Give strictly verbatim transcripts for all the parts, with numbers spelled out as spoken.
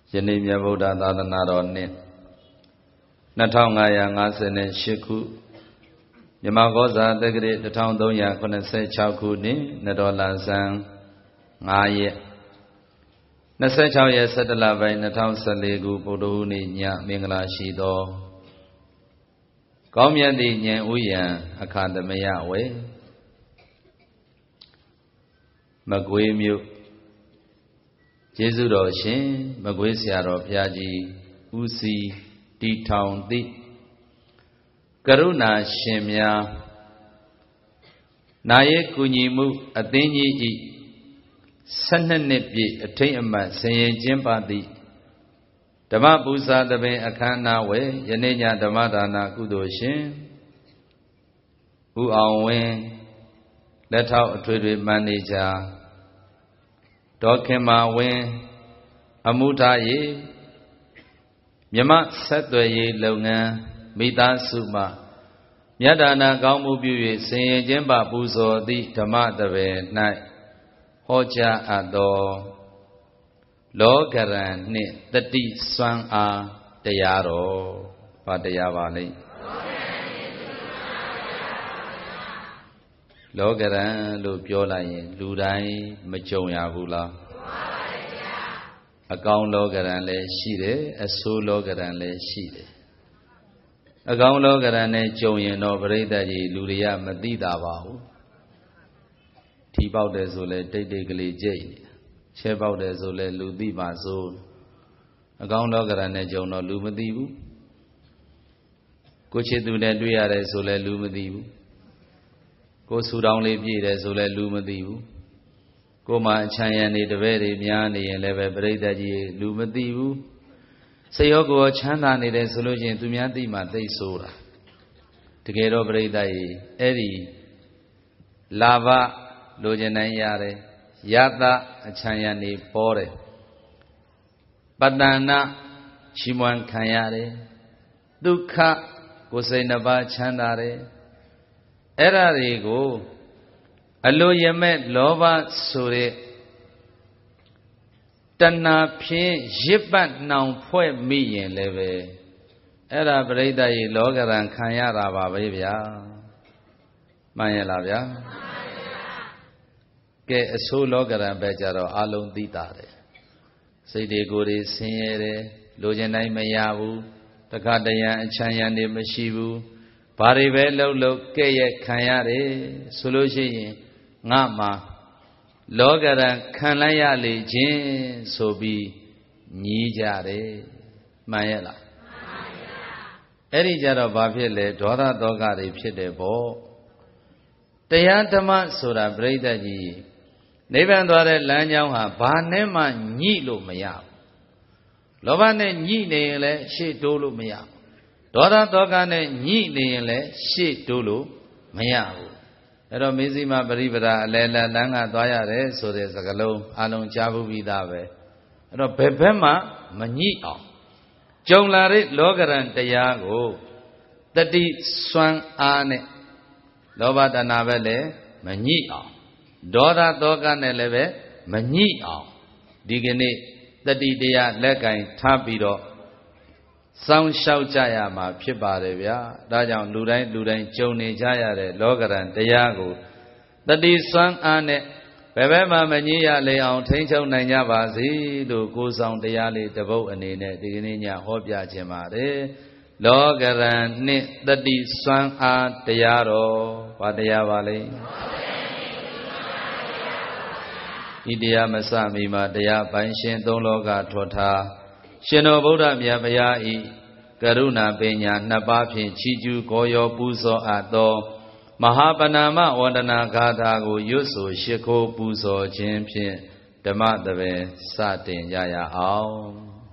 ယနေ့မြတ်ဗုဒ္ဓသာသနာတော်နှစ်နှစ်ထောင်ငါးရာငါးဆယ်ရှစ်ခုမြမကောဇာတက္ကရာတစ်ထောင်သုံးရာခုနှစ်ဆယ်ခြောက်ခုနှစ်နတော်လဆန်းငါးရက်နှစ်ဆယ်ခြောက်ရက်ဆယ်တလပိုင်းနှစ်ထောင်ဆယ်လေးခုဗုဒ္ဓဟူးနေ့ညမင်္ဂလာရှိသောကောင်းမြတ်သည့်ဉာဏ်ဥယျာဉ်အခါသမယဝေမကွေးမြို့ကျေးဇူးတော်ရှင်မကွေးဆရာတော်ဘုရားကြီးဦးစီးတည်ထောင်သည့်ကရုဏာရှင်များနာယကူညီမှုအသင်းကြီးဤဆယ်နှစ်နှစ်ပြည့်အထိတ်အမှတ်ဆင်ရင်ကျင်းပသည့်ဓမ္မပူဇာသဘင်အခမ်းအနားဝယ်ယနေ့ညဓမ္မဒါနကုသိုလ်ရှင်ဦးအောင်ဝင်းလက်ထောက်အထွေထွေမန်နေဂျာဒေါ်ခင်မာဝင်းအမှုထားရေးမြမဆက်သွယ်ရေးလုပ်ငန်းမိသားစုမှမြတ်ဒါနကောင်းမှုပြု၍ဆင်ရင်ကျင်းပပူဇော်သည့်ဓမ္မသဘင်၌ဟောကြားအပ်သောလောကရန်နှင့်တတိစွမ်းအားတရားတော်ဘာတရားပါလိမ့်လောကရန်လို့ပြောလိုက်ရင်လူတိုင်းမကြုံရဘူးလားအကောင်းလောကရန်လည်းရှိတယ်အဆိုးလောကရန်လည်းရှိတယ်အကောင်းလောကရန်နဲ့ကြုံရင်တော့ပြိဿကြီးလူတွေကမသိတာပါဘူးထီပေါက်တယ်ဆိုလဲတိတ်တိတ်ကလေးကြိတ်နေချဲပေါက်တယ်ဆိုလဲလူသိပါစို့အကောင်းလောကရန်နဲ့ကြုံတော့လူမသိဘူးကိုချစ်သူနဲ့တွေ့ရတယ်ဆိုလဲလူမသိဘူးကိုဆူတောင်းလေးပြည့်တယ်ဆိုလဲလူမသိဘူးကိုမှအချမ်းရံနေတပည့်တွေများနေရင်လည်းပဲပြိဿကြီးလူမသိဘူးစိတ်ရောကိုယ်ချမ်းသာနေတယ်ဆိုလို့ချင်းသူများသိမှသိဆိုးတာတကယ်တော့ပြိဿကြီးအဲ့ဒီလာဘလိုချင်နိုင်ရတယ်ယတအချမ်းရံနေပေါ်တယ်ပတ္တနာချီးမွမ်းခံရတယ်ဒုက္ခကိုယ်စိတ်နှစ်ပါးချမ်းသာတယ်အဲ့ဒါတွေကိုအလိုရမဲ့လောဘဆိုတဲ့တဏှာဖြင့်ရစ်ပတ်နှောင်ဖွဲ့မိရင်လည်းပဲအဲ့ဒါပြိဿရေလောကရန်ခံရတာပါပဲဗျာမှန်ရလားဗျာမှန်ပါဗျာကဲအဆိုးလောကရန်ပဲကြတော့အလုံးသိတာတယ်စိတ်တွေကိုယ်တွေဆင်းရဲတယ်လိုချင်တိုင်းမရဘူးတခါတရံအချမ်းရံတွေမရှိဘူးဘာတွေပဲလှုပ်လှုပ်ကဲ့ရဲ့ခံရတယ်ဆိုလို့ရှိရင်ငါမှာလောကရန်ခံလိုက်ရလေခြင်းဆိုပြီးညီးကြတယ်မှန်ရဲ့လားမှန်ပါဗျာအဲ့ဒီကြတော့ဘာဖြစ်လဲဒေါသတောကတွေဖြစ်တယ်ပေါ့တရားဓမ္မဆိုတာပြိဿကြီးနိဗ္ဗာန်သွားတဲ့လမ်းကြောင်းဟာဘာနဲ့မှညှိလို့မရဘူးလောဘနဲ့ညှိနေရင်လည်းရှေ့တိုးလို့မရဘူးဒေါသတောကနဲ့ညှိနေရင်လည်းရှေ့တိုးလို့မရဘူးအဲ့တော့မေဇိမပရိပဒါအလဲလလန်းကသွားရတယ်ဆိုတဲ့စကားလုံးအလုံးကြားဘူးပြီးသားပဲအဲ့တော့ဘယ်ဘက်မှမညှိအောင်ကြုံလာတဲ့လောကရန်တရားကိုတတိစွမ်းအားနဲ့လောဘတဏှာပဲလည်းမညှိအောင်ဒေါသတောကနဲ့လည်းပဲမညှိအောင်ဒီကနေ့တတိတရားလက်ကင်ထားပြီးတော့စောင့်ရှောက်ကြရမှာဖြစ်ပါတယ်ဗျာဒါကြောင့်လူတိုင်းလူတိုင်းကြုံနေကြရတဲ့လောကရန်တရားကိုတတိစွမ်းအားနဲ့ဘယ်ဘက်မှမငြိရလေအောင်ထိန်းချုပ်နိုင်ကြပါစေလို့ကိုယ်ဆောင်တရားလေးတစ်ပုဒ်အနေနဲ့ဒီကနေ့ညဟောပြခြင်းပါတယ်လောကရန်နှင့်တတိစွမ်းအားတရားတော်ဘာတရားပါလဲဒီတရားမစမီမှာတရားပိုင်းရှင်သုံးလောကထောထားရှင်တော်ဗုဒ္ဓမြတ်ဗျာဤကရုဏာပညာနှစ်ပါးဖြင့်ချီးကျူးကောရောပူဇော်အပ်သောမဟာပဏာမဝန္ဒနာဂါထာကိုရွတ်ဆိုရှိခိုးပူဇော်ခြင်းဖြင့်ဓမ္မသဘင်စတင်ကြရအောင်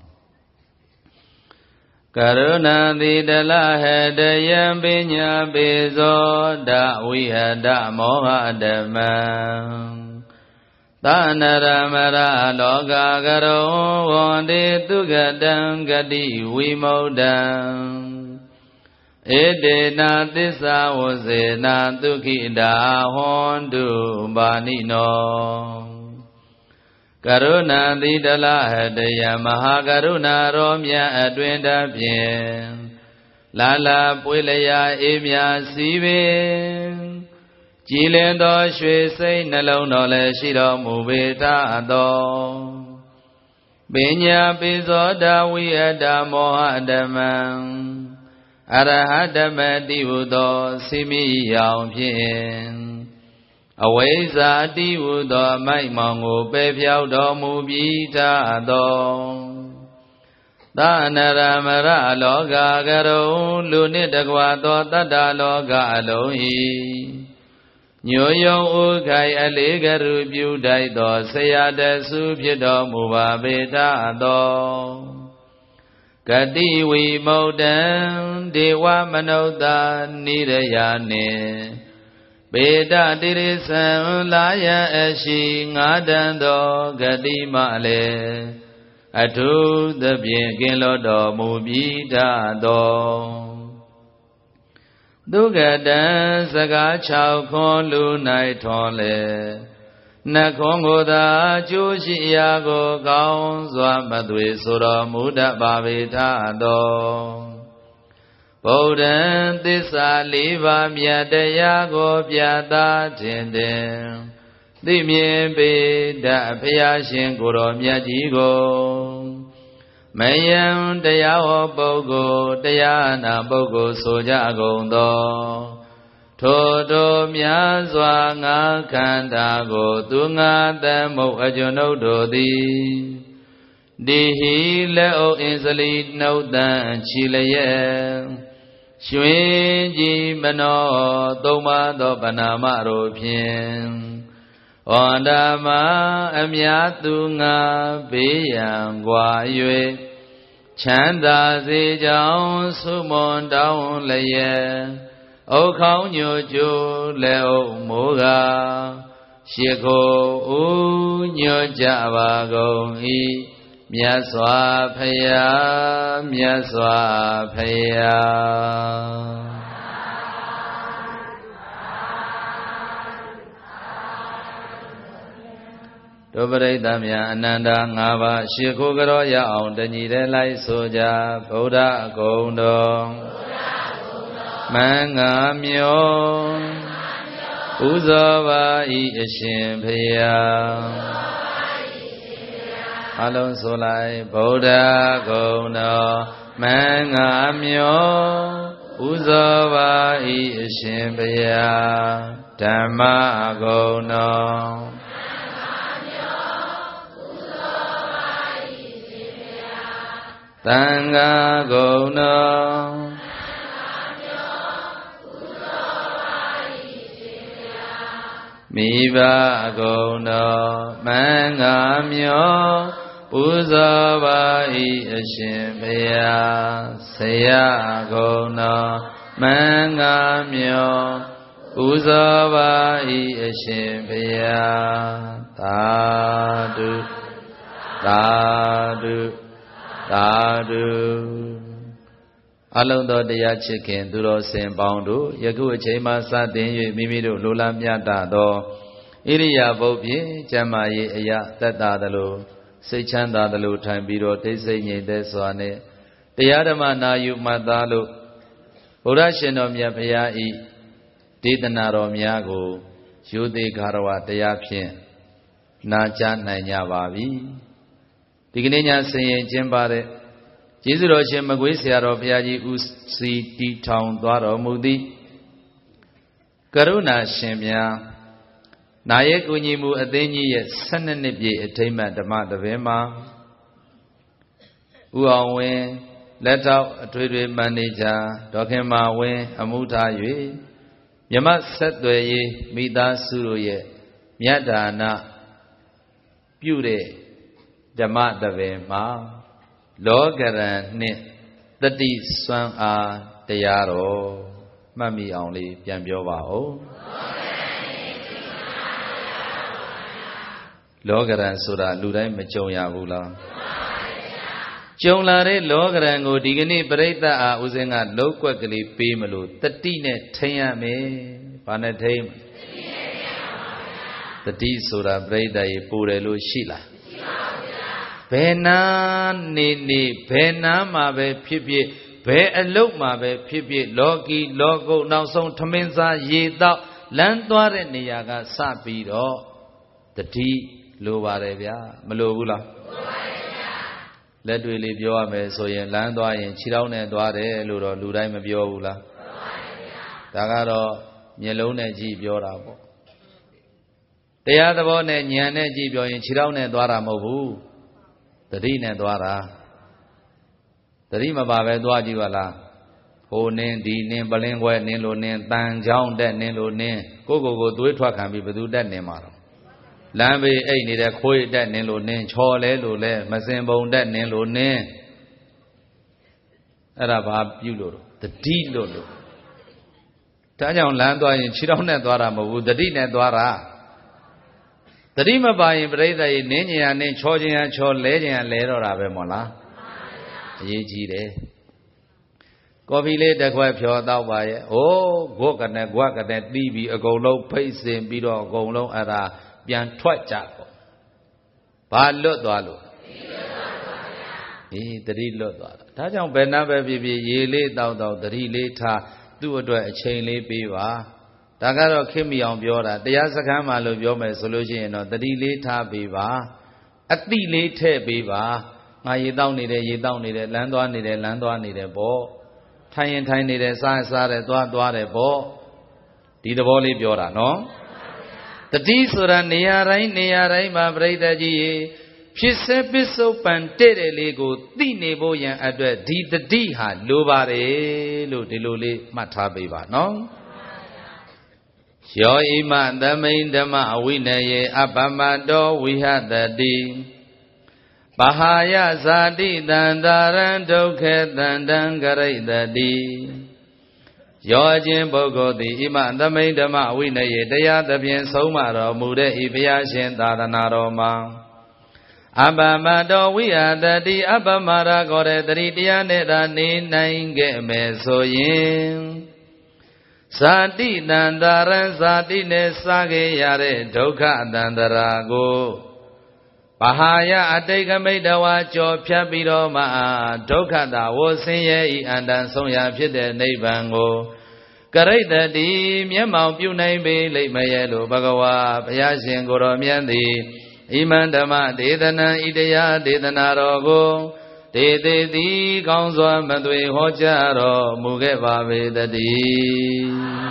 ကရုဏာတိတလဟတယံပညာပေဇောဒဝိဟတမောဟဓမ္မံသနရမရလောကကရောဝန္တိတုဂတံဂတိဝိမု dd ံဧတေနာသစ္စာဝဇေနာဒုက္ခိတာဟွန်တုပါဏိနောကကရုဏာတိတလဟတယမဟာကရုဏာရောမြတ်အတွင်တဖြင့်လာလာပွေလျာအေးမြစီပင်ကြည်လင်သောရွှေစိတ်နှလုံးတော်လည်းရှိတော်မူပေတတ်သောပညာပိဇောတဝိအတမောဟဓမ္မံအရဟတမတိဟုသောစိမိယောင်ဖြင့်အဝိဇ္ဇာတိဟုသောအမိုက်မောင်ကိုပယ်ဖြောက်တော်မူပြီးတတ်သောသာနရမရလောကကရုံလူနှင့်တကွာသောတတ္တလောကအလုံး၏ညိုယုံဥခိုင်အလေးကရုပြုတိုက်သောဆရာတဆုဖြစ်တော်မူပါပေတတ်သောဂတိဝိမု ဒံဒေဝမနုဿာနိရယနှင့်ပေတတိရိသံလာယံအရှိငါးတန်သောဂတိမလည်းအထုသဖြင့်ကင်းလွတ်တော်မူပြီးတတ်သောဒုက္ကတံစကား၆ခွန်လူ၌ထွန်လေနှခွန်ကိုသာကျိုးရှိရာကိုကောင်းစွာမသွေဆိုတော်မူတတ်ပါပေတတ်သောဗုဒ္ဓံသစ္စာလေးပါးမြတ်တရားကိုပြသခြင်းတင်သိမြင်ပေတတ်ဘုရားရှင်ကိုယ်တော်မြတ်ကြီးကိုမယံတရားဟောပုဂ္ဂိုလ်တရားနာပုဂ္ဂိုလ်ဆိုကြကုန်သောထိုတို့များစွာငါခန္ဓာကိုသူငါသမုတ်အကျွန်ုပ်တို့သည်ဒီဟိလက်အုပ်အင်းစလီနှုတ်တန်ချီလျက်ရွှင်ကြည်မနောသုံးပါးသောဗနာမတို့ဖြင့်ဩန္တာမအမြတ်သူငါဘေးရန်กว่า၍ချမ်းသာစေကြောင်းဆုမွန်တောင်းလျက်ဩခေါင်းညိုကျိုးလက်အုပ်မိုးကရှိခိုးဦးညွတ်ကြပါကုန်၏မြတ်စွာဘုရားမြတ်စွာဘုရားဒုပရိသများအနန္တ၅ပါးရှိခိုးကြောရအောင်တညီတဲ့လိုက်ဆိုကြဗုဒ္ဓဂုဏ်တော်မင်္ဂမျောပူဇော်ပါ၏အရှင်ဘုရားအလုံးဆိုလိုက်ဗုဒ္ဓဂုဏ်တော်မင်္ဂမျောပူဇော်ပါ၏အရှင်ဘုရားဓမ္မဂုဏ်တော်သံဃာဂုဏ်တော်မိဘဂုဏ်တော်မင်္ဂမျောပူဇော်ပါ၏အရှင်ဘုရားဆရာဂုဏ်တော်မင်္ဂမျောပူဇော်ပါ၏အရှင်ဘုရားသာဓုသာဓုသာဓုအလုံးသောတရားချစ်ခင်သူတော်စင်ပေါင်းတို့ယခုအချိန်မှစတင်၍မိမိတို့လိုလားမြတ်သောဣရိယာပုတ်ဖြင့်ကျမ်းမာရေးအရာသက်သာသလိုစိတ်ချမ်းသာသလိုထိုင်ပြီးတော့တိတ်ဆိတ်ငြိမ်သက်စွာနဲ့တရားဓမ္မနာယူမှတ်သားလို့ဘုရားရှင်တော်မြတ်ဖရာဤဒေသနာတော်များကိုယူသေးခါရဝတရားဖြင့်နာကြားနိုင်ကြပါပြီဒီကနေ့ညဆင်ရင်ကျင်းပတဲ့ကျေးဇူးတော်ရှင်မကွေးဆရာတော်ဘုရားကြီးဦးစီတီထောင်သွားတော်မူသည်ကရုဏာရှင်များနာယကုညီမှုအသိဉာဏ်ရဲ့ဆယ်နှစ်နှစ်ပြည့်အထိမ်းအမှတ်ဓမ္မသဘင်မှာဦးအောင်ဝင်းလက်ထောက်အထွေထွေမန်နေဂျာဒေါက်ခင်မာဝင်းအမှုထား၍မြမဆက်သွယ်ရေးမိသားစုတို့ရဲ့မြတ်ဒါနပြုတဲ့ဓမ္မသဘင်မှာလောကရန်နှင့်တတိစွမ်းအားတရားတော်မှတ်မိအောင်လေးပြန်ပြောပါဦးလောကရန်ဆိုတာလူတိုင်းမကြုံရဘူးလားကြုံလာတဲ့လောကရန်ကိုဒီကနေ့ပြိဿအားဦးစင်းကလောက်ွက်ကလေးပေးမလို့တတိနဲ့ထိန်ရမယ်။ဘာနဲ့ထိန်တတိဆိုတာပြိဿရေပူတယ်လို့ရှိလား Bena ni ni bena ma be pipi be a look ma be pipi logi logo now song taminza ye thou land dware niyaga sapido the tea lowa revia malobula let we leave your me so yen land dware in chidown and dware ludo ludai mabiola Tagaro Yelone Jeep Yorabo. They are the one and Yane Jeep in Chidown and Dwara Mobu. The Din and Dwara. The Rima Baba Dwajiwala. Ho Nen, Di Nen, Balingua, Nilo Nen, Tang, Jown, that Nilo Nen. Go go go do it to a can be do that name. Lambe, ain't it a quay that Nilo Nen, Chole, Lule, Mazembo, that Nilo Nen. Arab Yulo. The D Lolo. Tajan Lando in Chirone Dwara Mobu, the Din and Dwara. The Rima by in Breda in Ninia and Chojin and Chol Lady and Lero Rabemola. Ye de Govile the Quay Pure by oh, walk and a guac and that D B a go low pace in Bido go low at a Bian Twat Jaco. Palo Dwalo. Eh, the real Tajan Benabe Bibi, ye lay down the relay. Do a chain lay beaver. Tagaro Kimi on Biora, the Yasakama love your solution or the delay tab beaver. At the late beaver, my ye down need a ye down need a land one need a land one need a bow. Tiny and tiny a size are a dwa dwa a bow. Did the volley Biora, no? The Tisura near rain near rain, my brother G. She said, Bisso Pantere Lego, the Neboyan address, D the D had Lubare, Ludiluli, Matabiba, no? Yo Iman, the main Dama, Winaye, Abamado, we had the D. Bahaya Zadi, Dandaran, Doke, Dandangare, the D. Yo Jim Bogo, the Iman, the main Dama, Winaye, they are the Bien Somaro, Mude, Ibiashin, Dadanaroma. Abamado, we are the D. Abamara, got a Dridianeta, nine game, so yin. Sati Dandaran, Sati Nesage, Yare, Doka, Dandarago. Bahaya, I take a maid a watch of Piabidoma, Doka, that was Sinye, and then Soya Pide, Nebango. Karate, the Yamau, you name me, late Mayelo, Bagawa, Payashin, Goromiandi. Imandama Dedana Idea Dedana Rogo De De Di Gonzo Madwe Hojaro Mugeva Vedadi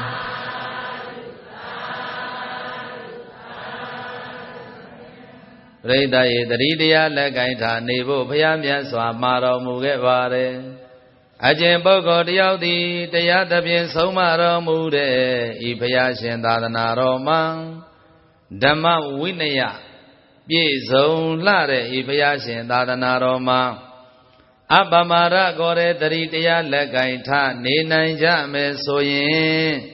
Reda Yedridia Lagaita Nebo Payamia Swamaro Mugevare Ajin Bogo Diodi Teyatabian Somaro Mude Ipayashin Dadana Roma Dama Winaya Piezon Lare, Ibayashin, Dadana Roma Abamara Gore, Daridia Legaita, Nina Jame Soyin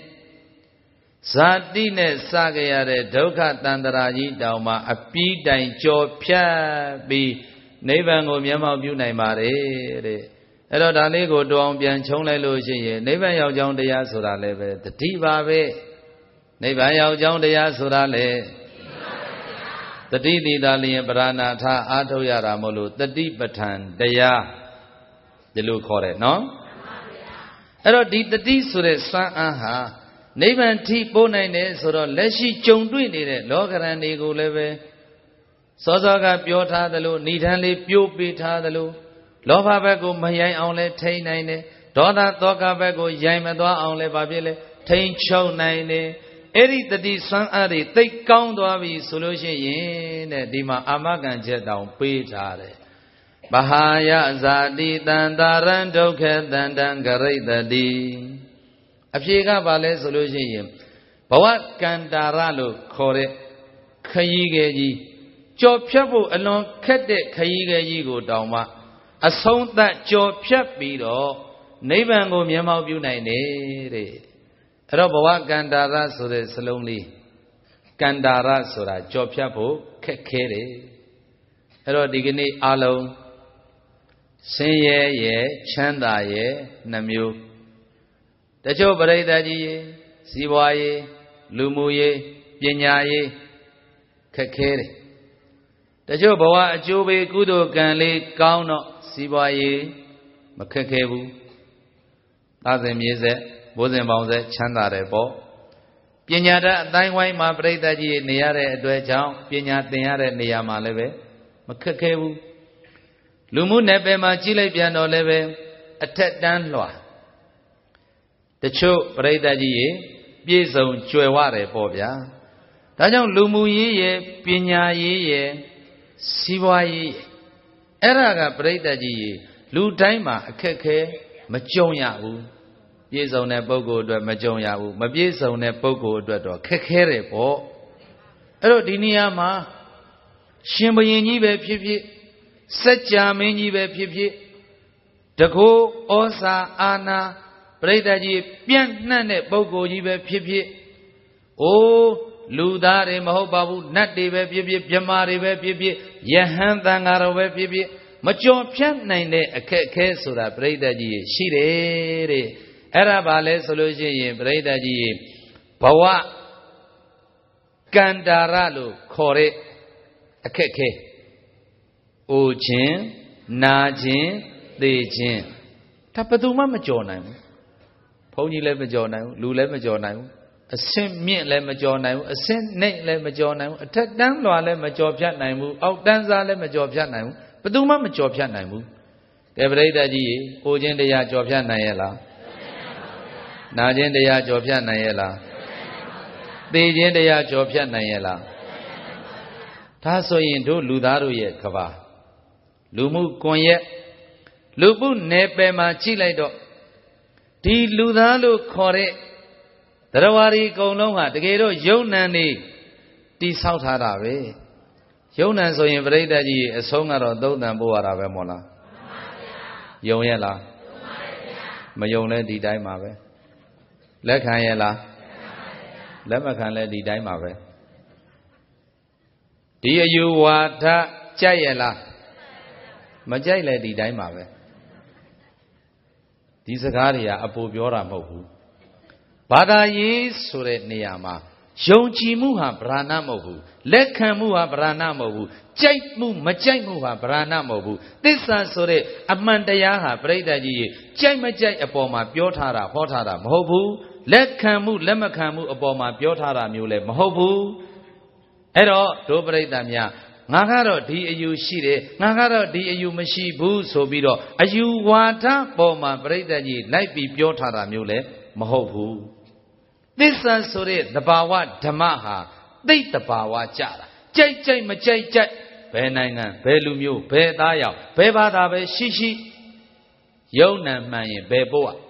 Sadine Sagayare, Doka Tandaraji Dauma, a Pita in Cho Pia be Nevango Yama Buna Mare. Hello, Danigo, Dom Bian Chonga Lucy, Nevan Yao John de Yasura Leve, the Tiva Nevan Yao John de Yasura Le. The Didi Dali Brana Ta Ato Yaramolu, the deep batan, Daya, the Lu Kore, no? Ero did the D Sure San Aha, Nevan T. Bonane, so Leshi Chondwin in it, Logaran Ego Leve, Sozaga Piota the Lu, Nitanli Pupita the Lu, Lova Bago Mayai only Tay Nine, Dona Toka Bago Yamadua only Babile, Tain Chow Nine. Eri the D San Ari, take count of his solution in Dima Amagan Jet down Peter. Bahaya Zadi Dandaran Doke Dandangare the D. Apiga Vale solution. Bawat Kandaralo Kore Kayigeji. Job Chabu along Kade Kayigeji go down. A song that Job Chapido, Nevango Yamau Bunai. Robawa Gandara Sure Salonli Gandara Sura Jopyapo Kekere Ero Digini Alo Senye Ye Chanda Ye Namu Tajo Bareda Ye Siwaye Lumuye Pinya Ye Kekere တချို့ဘဝအကျိုးပေးကုသိုလ်ကံလေးကောင်းတော့စီးပွားရေးမခက်ခဲဘူးသာစဉ်မြေဆက်ဘိုးစဉ်ပေါင်းဆက်ချမ်းသာတယ်ပေါ့ပညာတတ်အတိုင်းဝိုင်းမှာပြိဿကြီးနေရတဲ့အတွက်ကြောင့်ပညာသင်ရတဲ့နေရာမှာလည်းပဲမခက်ခဲဘူးလူမှုနယ်ပယ်မှာကြီးလိုက်ပြန်တော့လည်းပဲအထက်တန်းလွှာတချို့ပြိဿကြီးရေပြည့်စုံကြွယ်ဝတယ်ပေါ့ဗျာဒါကြောင့်လူမှုရေးရဲ့ပညာရေးရဲ့စီးပွားရေးအဲ့ဒါကပြိဿကြီးရေလူတိုင်းမှာအခက်ခဲမကြုံရဘူးပြည့်စုံတဲ့ပုဂ္ဂိုလ်အတွက်မကြုံရဘူးမပြည့်စုံတဲ့ပုဂ္ဂိုလ်အတွက်တော့ခက်ခဲတယ်ပေါ့အဲ့တော့ဒီနေရာမှာရှင်ဘုရင်ကြီးပဲဖြစ်ဖြစ်စัจ जा မင်းကြီးပဲဖြစ်ဖြစ်တကောဩစာအာနာပရိသတ်ကြီးပြန့်နှံ့တဲ့ပုဂ္ဂိုလ်ကြီးပဲဖြစ်ဖြစ်အိုးလူသားတွေမဟုတ်ပါဘူးနတ်တွေပဲဖြစ်ဖြစ်မြမာတွေပဲဖြစ်ဖြစ်ယဟန်သံဃာတော်ပဲဖြစ်ဖြစ်မကြော်ဖြတ်နိုင်တဲ့အခက်အခဲဆိုတာပရိသတ်ကြီးရှိတယ်တဲ့အဲ့ဒါဘာလဲဆိုလို့ရှိရင်ပရိသတ်ကြီးဘဝကန္တာရလို့ခေါ်တဲ့အခက်ခဲအိုခြင်းနာခြင်းသေခြင်းဒါဘယ်သူမှမကြော်နိုင်ဘူးဘုန်းကြီးလည်းမကြော်နိုင်ဘူးလူလည်းမကြော်နိုင်ဘူးအစင်းမြင့်လည်းမကြော်နိုင်ဘူးအစင်းနှိမ့်လည်းမကြော်နိုင်ဘူးအထက်တန်းလွှာလည်းမကြော်ဖြတ်နိုင်ဘူးအောက်တန်းစားလည်းမကြော်ဖြတ်နိုင်ဘူးဘယ်သူမှမကြော်ဖြတ်နိုင်ဘူးကဲပရိသတ်ကြီးအိုခြင်းတရားကြော်ဖြတ်နိုင်ရဲ့လားနာခြင်းတရားကြော်ဖြတ်နိုင်ရဲ့လားသေခြင်းတရားကြော်ဖြတ်နိုင်ရဲ့လားဒါဆိုရင်တို့လူသားတို့ရဲ့ကဘာလူမှုကွန်ရက်လူမှုနယ်ပယ်မှာကြည့်လိုက်တော့ဒီလူသားလို့ခေါ်တဲ့တရားဝါဒီအကုန်လုံးဟာတကယ်တော့ယုံ nant နေတိဆောက်ထားတာပဲယုံ nant ဆိုရင်ပြိဿကြီးအဆုံးကတော့သုံးတန်ပို့ရတာပဲမို့လားမှန်ပါဗျာယုံရဲ့လားယုံပါတယ်ဗျာမယုံလဲဒီတိုင်းပါပဲလက်ခံရဲ့လားလက်မခံလဲဒီတိုင်းပါပဲဒီအယူဝါဒကြိုက်ရဲ့လားမကြိုက်လဲဒီတိုင်းပါပဲဒီစကားတွေကအပူပြောတာမဟုတ်ဘူးဘာသာရေးဆိုတဲ့နေရာမှာယုံကြည်မှုဟာဗราဏမဟုတ်ဘူးလက်ခံမှုဟာဗราဏမဟုတ်ဘူးကြိုက်မှုမကြိုက်မှုဟာဗราဏမဟုတ်ဘူးသစ္စာဆိုတဲ့အမှန်တရားဟာပြိဿကြီးရေကြိုက်မကြိုက်အပေါ်မှာပြောထားတာဟောထားတာမဟုတ်ဘူးလက်ခံမှုလက်မခံမှုအပေါ်မှာပြောထားတာမျိုးလည်းမဟုတ်ဘူးအဲ့တော့ဒုပရိသတ်များငါကတော့ဒီအယူရှိတယ်ငါကတော့ဒီအယူမရှိဘူးဆိုပြီးတော့အယူဝါဒပေါ်မှာပြိဿကြီးလိုက်ပြီးပြောထားတာမျိုးလည်းမဟုတ်ဘူးသစ္စာဆိုတဲ့သဘာဝဓမ္မဟာသိသဘာဝကြတာကြိုက်ကြိုက်မကြိုက်ကြိုက်ဘယ်နိုင်ငံဘယ်လူမျိုးဘယ်သားရောက်ဘယ်ဘာသာပဲရှိရှိယုံ nant မှန်ရင်ဘယ်ပို့อ่ะ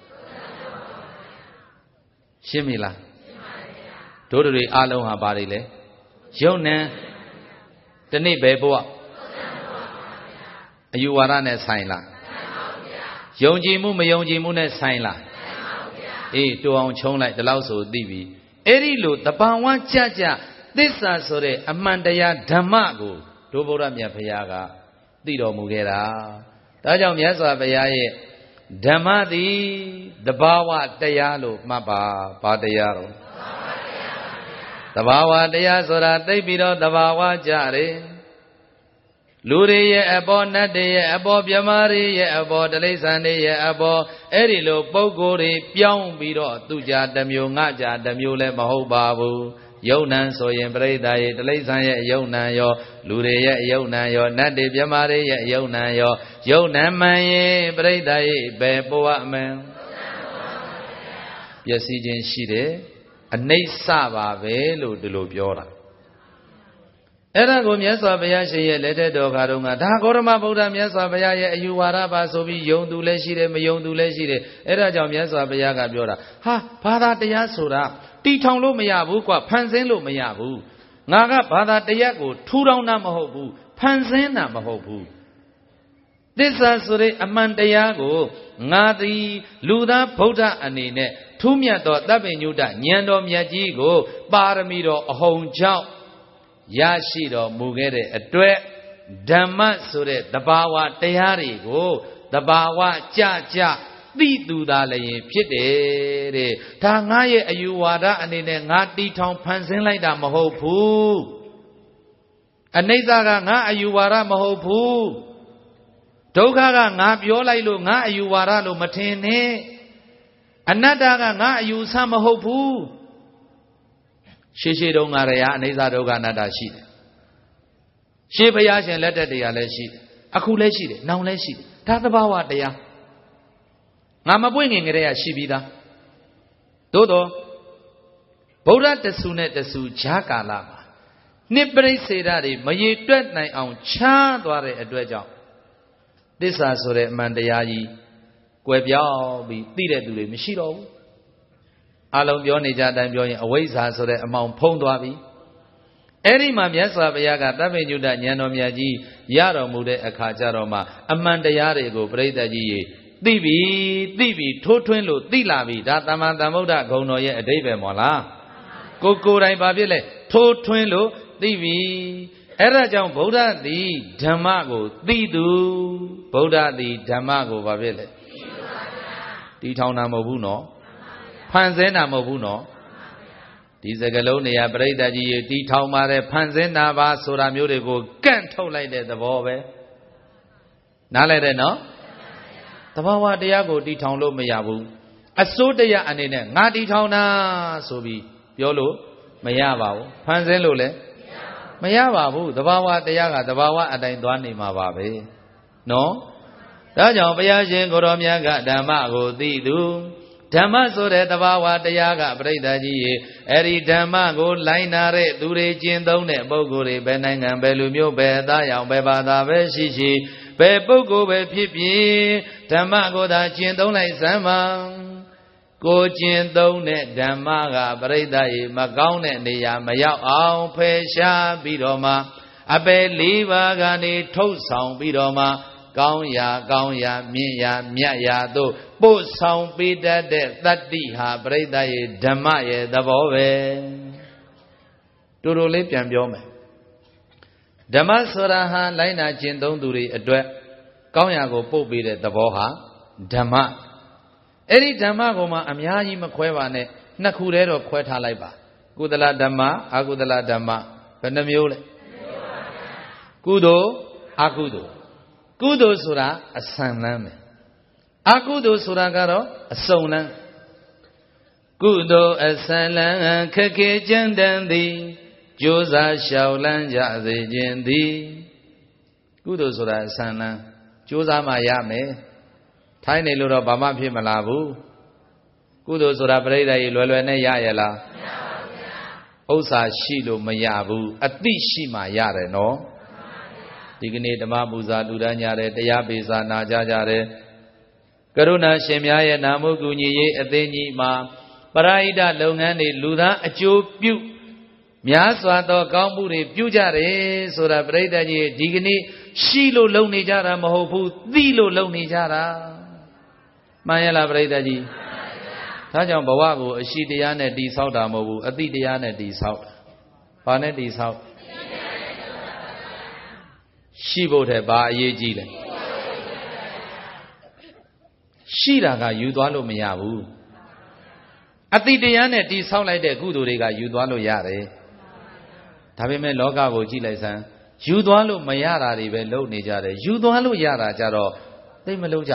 ရှင်းပြီလားရှင်းပါဗျာတို့တွေအားလုံးဟာဘာတွေလဲယုံ nant ဒီနေ့ဘယ်ပို့อ่ะအယူဝါဒနဲ့ဆိုင်လားဆိုင်ပါဗျာယုံကြည်မှုမယုံကြည်မှုနဲ့ဆိုင်လားအေးတူအောင်ချုံးလိုက်ဒီလောက်ဆိုသိပြီအဲ့ဒီလိုတဘာဝကြကြသစ္စာဆိုတဲ့အမှန်တရားဓမ္မကိုဒုဗုဒ္ဓမြတ်ဘုရားကသိတော်မူခဲ့တာဒါကြောင့်မြတ်စွာဘုရားရဲ့ဓမ္မသည်တဘာဝတရားလို့မှတ်ပါဘာတရားတော့တဘာဝတရားဆိုတာသိပြီးတော့တဘာဝကြတယ်လူတွေရဲ့အပေါ်နတ်တွေရဲ့အပေါ်မြမာတွေရဲ့အပေါ်တိရစ္ဆာန်တွေရဲ့အပေါ်အဲ့ဒီလိုပုံကိုယ်တွေပြောင်းပြီးတော့သူကြတစ်မျိုးငါကြတစ်မျိုးလည်းမဟုတ်ပါဘူးယုံ nant ဆိုရင်ပြိဿရဲ့တိရစ္ဆာန်ရဲ့ယုံ nant ရောလူတွေရဲ့ယုံ nant ရောနတ်တွေမြမာတွေရဲ့ယုံ nant ရောယုံ nant မှန်ရင်ပြိဿရဲ့ဘယ်ပေါ်အမှန်ပျက်စီးခြင်းရှိတယ်အနိစ္စပါပဲလို့ဒီလိုပြောတာအဲ့ဒါကိုမြတ်စွာဘုရားရှင်ရဲ့လက်ထက်တော်ခါတုန်းကဒါဂေါရမဗုဒ္ဓမြတ်စွာဘုရားရဲ့အယူဝါဒပါဆိုပြီးယုံသူလည်းရှိတယ်မယုံသူလည်းရှိတယ်အဲ့ဒါကြောင့်မြတ်စွာဘုရားကပြောတာဟာဘာသာတရားဆိုတာတီထောင်လို့မရဘူးကွာဖန်ဆင်းလို့မရဘူးငါကဘာသာတရားကိုထူထောင်တာမဟုတ်ဘူးဖန်ဆင်းတာမဟုတ်ဘူးသစ္စာဆိုတဲ့အမှန်တရားကိုငါသည်လူသားဗုဒ္ဓအနေနဲ့ထူးမြတ်သောတပ်ပင်ညုတဉာဏ်တော်မြတ်ကြီးကိုပါရမီတော်အဟုန်ကြောင့်ရရှိတော်မူခဲ့တဲ့အတွက်ဓမ္မဆိုတဲ့သဘာဝတရားတွေကိုသဘာဝကြကြသိသူသာလည်းဖြစ်တယ်တဲ့ဒါငါရဲ့အယူဝါဒအနေနဲ့ငါတီထောင်ဖန်ဆင်းလိုက်တာမဟုတ်ဘူးအနိစ္စကငါအယူဝါဒမဟုတ်ဘူးဒုက္ခကငါပြောလိုက်လို့ငါအယူဝါဒလို့မထင်နဲ့အနတ္တကငါအယူဆမဟုတ်ဘူးရှေးရှေးတုန်းကရအနိစ္စဒုက္ခအနတ္တရှိတယ်ရှေးဘုရားရှင်လက်ထက်တရားလည်းရှိတယ်အခုလည်းရှိတယ်နောင်လည်းရှိတယ်ဒါသဘာဝတရားငါမပွင့်ငင်ကလေးကရှိပြီးသားသို့တော့ဗုဒ္ဓတဆူနဲ့တဆူဈာကာလမှာနှစ်ပရိစ္ဆေဒတွေမရေတွက်နိုင်အောင်ချားသွားတဲ့အတွက်ကြောင့်သစ္စာဆိုတဲ့အမှန်တရားကြီးကွယ်ပြောင်းပြီးသိတဲ့သူတွေမရှိတော့ဘူးအလုံးပြောနေကြအတိုင်းပြောရင်အဝိဇ္ဇာဆိုတဲ့အမောင်ဖုံးသွားပြီအဲ့ဒီမှာမြတ်စွာဘုရားကတပ္ပိညုတဉာဏ်တော်မြတ်ကြီးရတော်မူတဲ့အခါကျတော့မှအမှန်တရားတွေကိုပြိဿကြီးရေသိပြီသိပြီထိုးထွင်းလို့သိလာပြီဒါသမ္မာသမ္ဗုဒ္ဓဂုဏ်တော်ရဲ့အဓိပ္ပာယ်မော်လားကိုကိုယ်တိုင်ဘာဖြစ်လဲထိုးထွင်းလို့သိပြီအဲ့ဒါကြောင့်ဗုဒ္ဓသည်ဓမ္မကိုသိသူဗုဒ္ဓသည်ဓမ္မကိုဘာဖြစ်လဲတီထောင်တာမဟုတ်ဘူးနော်ဖန်ဆင်းတာမဟုတ်ဘူးနော်ဒီစကလုံးနေရာပြိဿကြီးရေတီထောင်ပါတယ်ဖန်ဆင်းတာပါဆိုတာမျိုးတွေကိုကန့်ထုတ်လိုက်တဲ့သဘောပဲနားလဲတဲ့နော်သဘာဝတရားကိုတီထောင်လို့မရဘူးအစိုးတရားအနေနဲ့ငါတီထောင်တာဆိုပြီးပြောလို့မရပါဘူးဖန်ဆင်းလို့လည်းမရပါဘူးသဘာဝတရားကသဘာဝအတိုင်းသွားနေမှာပါပဲနော်ဒါကြောင့်ဘုရားရှင်ကိုရောမြတ်ကဓမ္မကိုသိသူဓမ္မဆိုတဲ့သဘာဝတရားကပြိဿကြီးရေအဲ့ဒီဓမ္မကိုလိုင်းနာတဲ့သူတွေကျင့်သုံးတဲ့ပုဂ္ဂိုလ်တွေဘယ်နိုင်ငံဘယ်လူမျိုးဘယ်အသားရောင်ဘယ်ဘာသာပဲရှိရှိဘယ်ပုဂ္ဂိုလ်ပဲဖြစ်ဖြစ်ဓမ္မကိုသာကျင့်သုံးလိုက်စမ်းပါကိုကျင့်သုံးတဲ့ဓမ္မကပြိဿရေမကောင်းတဲ့နေရာမရောက်အောင်ဖယ်ရှားပြီးတော့မှအပယ်လေးပါးကနေထုတ်ဆောင်ပြီးတော့မှကောင်းရာကောင်းရာမြင့်ရာမြတ်ရာတို့ပို့ဆောင်ပေးတတ်တဲ့တတ္တိဟာပြိဿရေဓမ္မရဲ့သဘောပဲတူတူလေးပြန်ပြောမယ်ဓမ္မဆိုတာဟာလိုင်းနာကျင့်သုံးသူတွေအတွက်ကောင်းရာကိုပို့ပေးတဲ့သဘောဟာဓမ္မအဲ့ဒီဓမ္မကိုမှအများကြီးမခွဲပါနဲ့နှစ်ခုတည်းတော့ခွဲထားလိုက်ပါကုသလဓမ္မအကုသလဓမ္မဘယ်နှမျိုးလဲကုသိုလ်အကုသိုလ်ကုသိုလ်ဆိုတာအဆန်လန်းပဲအကုသိုလ်ဆိုတာကတော့အစုံလန်းကုသိုလ်အဆန်လန်းခက်ခဲကြမ်းတမ်းသည်ကြိုးစားလျှောက်လန်းကြစေခြင်းသည်ကုသိုလ်ဆိုတာအဆန်လန်းကြိုးစားမှရမယ်ထိုင်းနေလို့တော့ဘာမှဖြစ်မလာဘူးကုသိုလ်ဆိုတာပြိဿရေလွယ်လွယ်နဲ့ရရလားမရပါဘူးဗျာဥစ္စာရှိလို့မရဘူးအသိရှိမှရတယ်နော်ဒီကနေ့ဓမ္မပူဇာလူတန်းကြတယ်တရားပေစာနာကြကြတယ်ကရုဏာရှင်များရဲ့နာမကူညီရေးအသင်းကြီးမှာပရိဟိတလုပ်ငန်းတွေလူသားအကျိုးပြုများစွာသောကောင်းမှုတွေပြုကြတယ်ဆိုတာပြိဿကြီးဒီကနေ့ရှိလို့လုံနေကြတာမဟုတ်ဘူးသိလို့လုံနေကြတာမှန်ရလားပြိဿကြီးဒါကြောင့်ဘဝကိုအရှိတရားနဲ့တည်ဆောက်တာမဟုတ်ဘူးအသိတရားနဲ့တည်ဆောက်တာဘာနဲ့တည်ဆောက်ရှိဖို့တဲ့ဘာအရေးကြီးလဲရှိတာကယူသွားလို့မရဘူးအတိတရားနဲ့တိဆောက်လိုက်တဲ့ကုသိုလ်တွေကယူသွားလို့ရတယ်ဒါပေမဲ့လောကကိုကြည့်လိုက်စမ်းယူသွားလို့မရတာတွေပဲလုပ်နေကြတယ်ယူသွားလို့ရတာကြတော့သိမလုပ်ကြ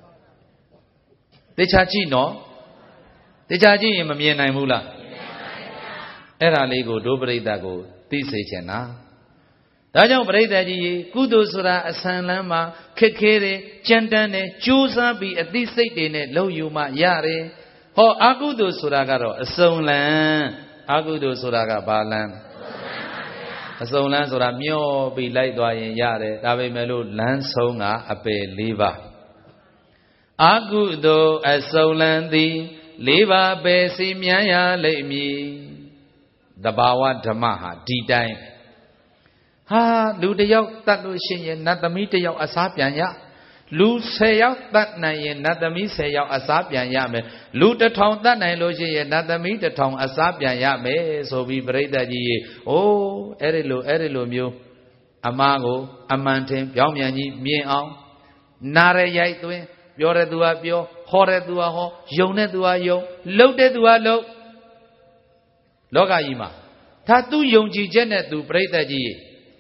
သေချာကြည့်နော်သေချာကြည့်ရင်မမြင်နိုင်ဘူးလားအဲ့ဒါလေးကိုဒုပရိသတ်ကိုသိစေချင်တာဒါကြောင့်ပြိဿကြီးရေကုသိုလ်ဆိုတာအဆန်လန်းမှာခက်ခဲတယ်ကြမ်းတမ်းတယ်ကြိုးစားပြီးအသိစိတ်တွေနဲ့လုပ်ယူမှရတယ်ဟောအကုသိုလ်ဆိုတာကတော့အစုံလန်းအကုသိုလ်ဆိုတာကဘာလန်းအစုံလန်းဆိုတာမျောပြီးလိုက်သွားရင်ရတယ်ဒါပေမဲ့လို့လမ်းဆုံးကအပယ်လေးပါအကုသိုလ်အစုံလန်းသည်လေးပါးပဲစီမြန်ရလိမ့်မည်သဘာဝဓမ္မဟာဒီတိုင်းဟာလူတယောက်တတ်လို့ရှိရင်နတ်သမီးတယောက်အစားပြန်ရလူဆယ်ယောက်တတ်နိုင်ရင်နတ်သမီးဆယ်ယောက်အစားပြန်ရမယ်လူတစ်ထောင်တတ်နိုင်လို့ရှိရင်နတ်သမီးတစ်ထောင်အစားပြန်ရမယ်ဆိုပြီးပြိဿကြီးရေအိုးအဲ့ဒီလိုအဲ့ဒီလိုမျိုးအမားကိုအမှန်တင်ပြောင်းပြန်ကြီးမြင်အောင်နာရရိုက်သွင်းပြောတဲ့သူကပြောဟောတဲ့သူကဟောယုံတဲ့သူကယုံလှုပ်တဲ့သူကလှုပ်လောကကြီးမှာဒါသူယုံကြည်ချက်နဲ့သူပြိဿကြီးရေ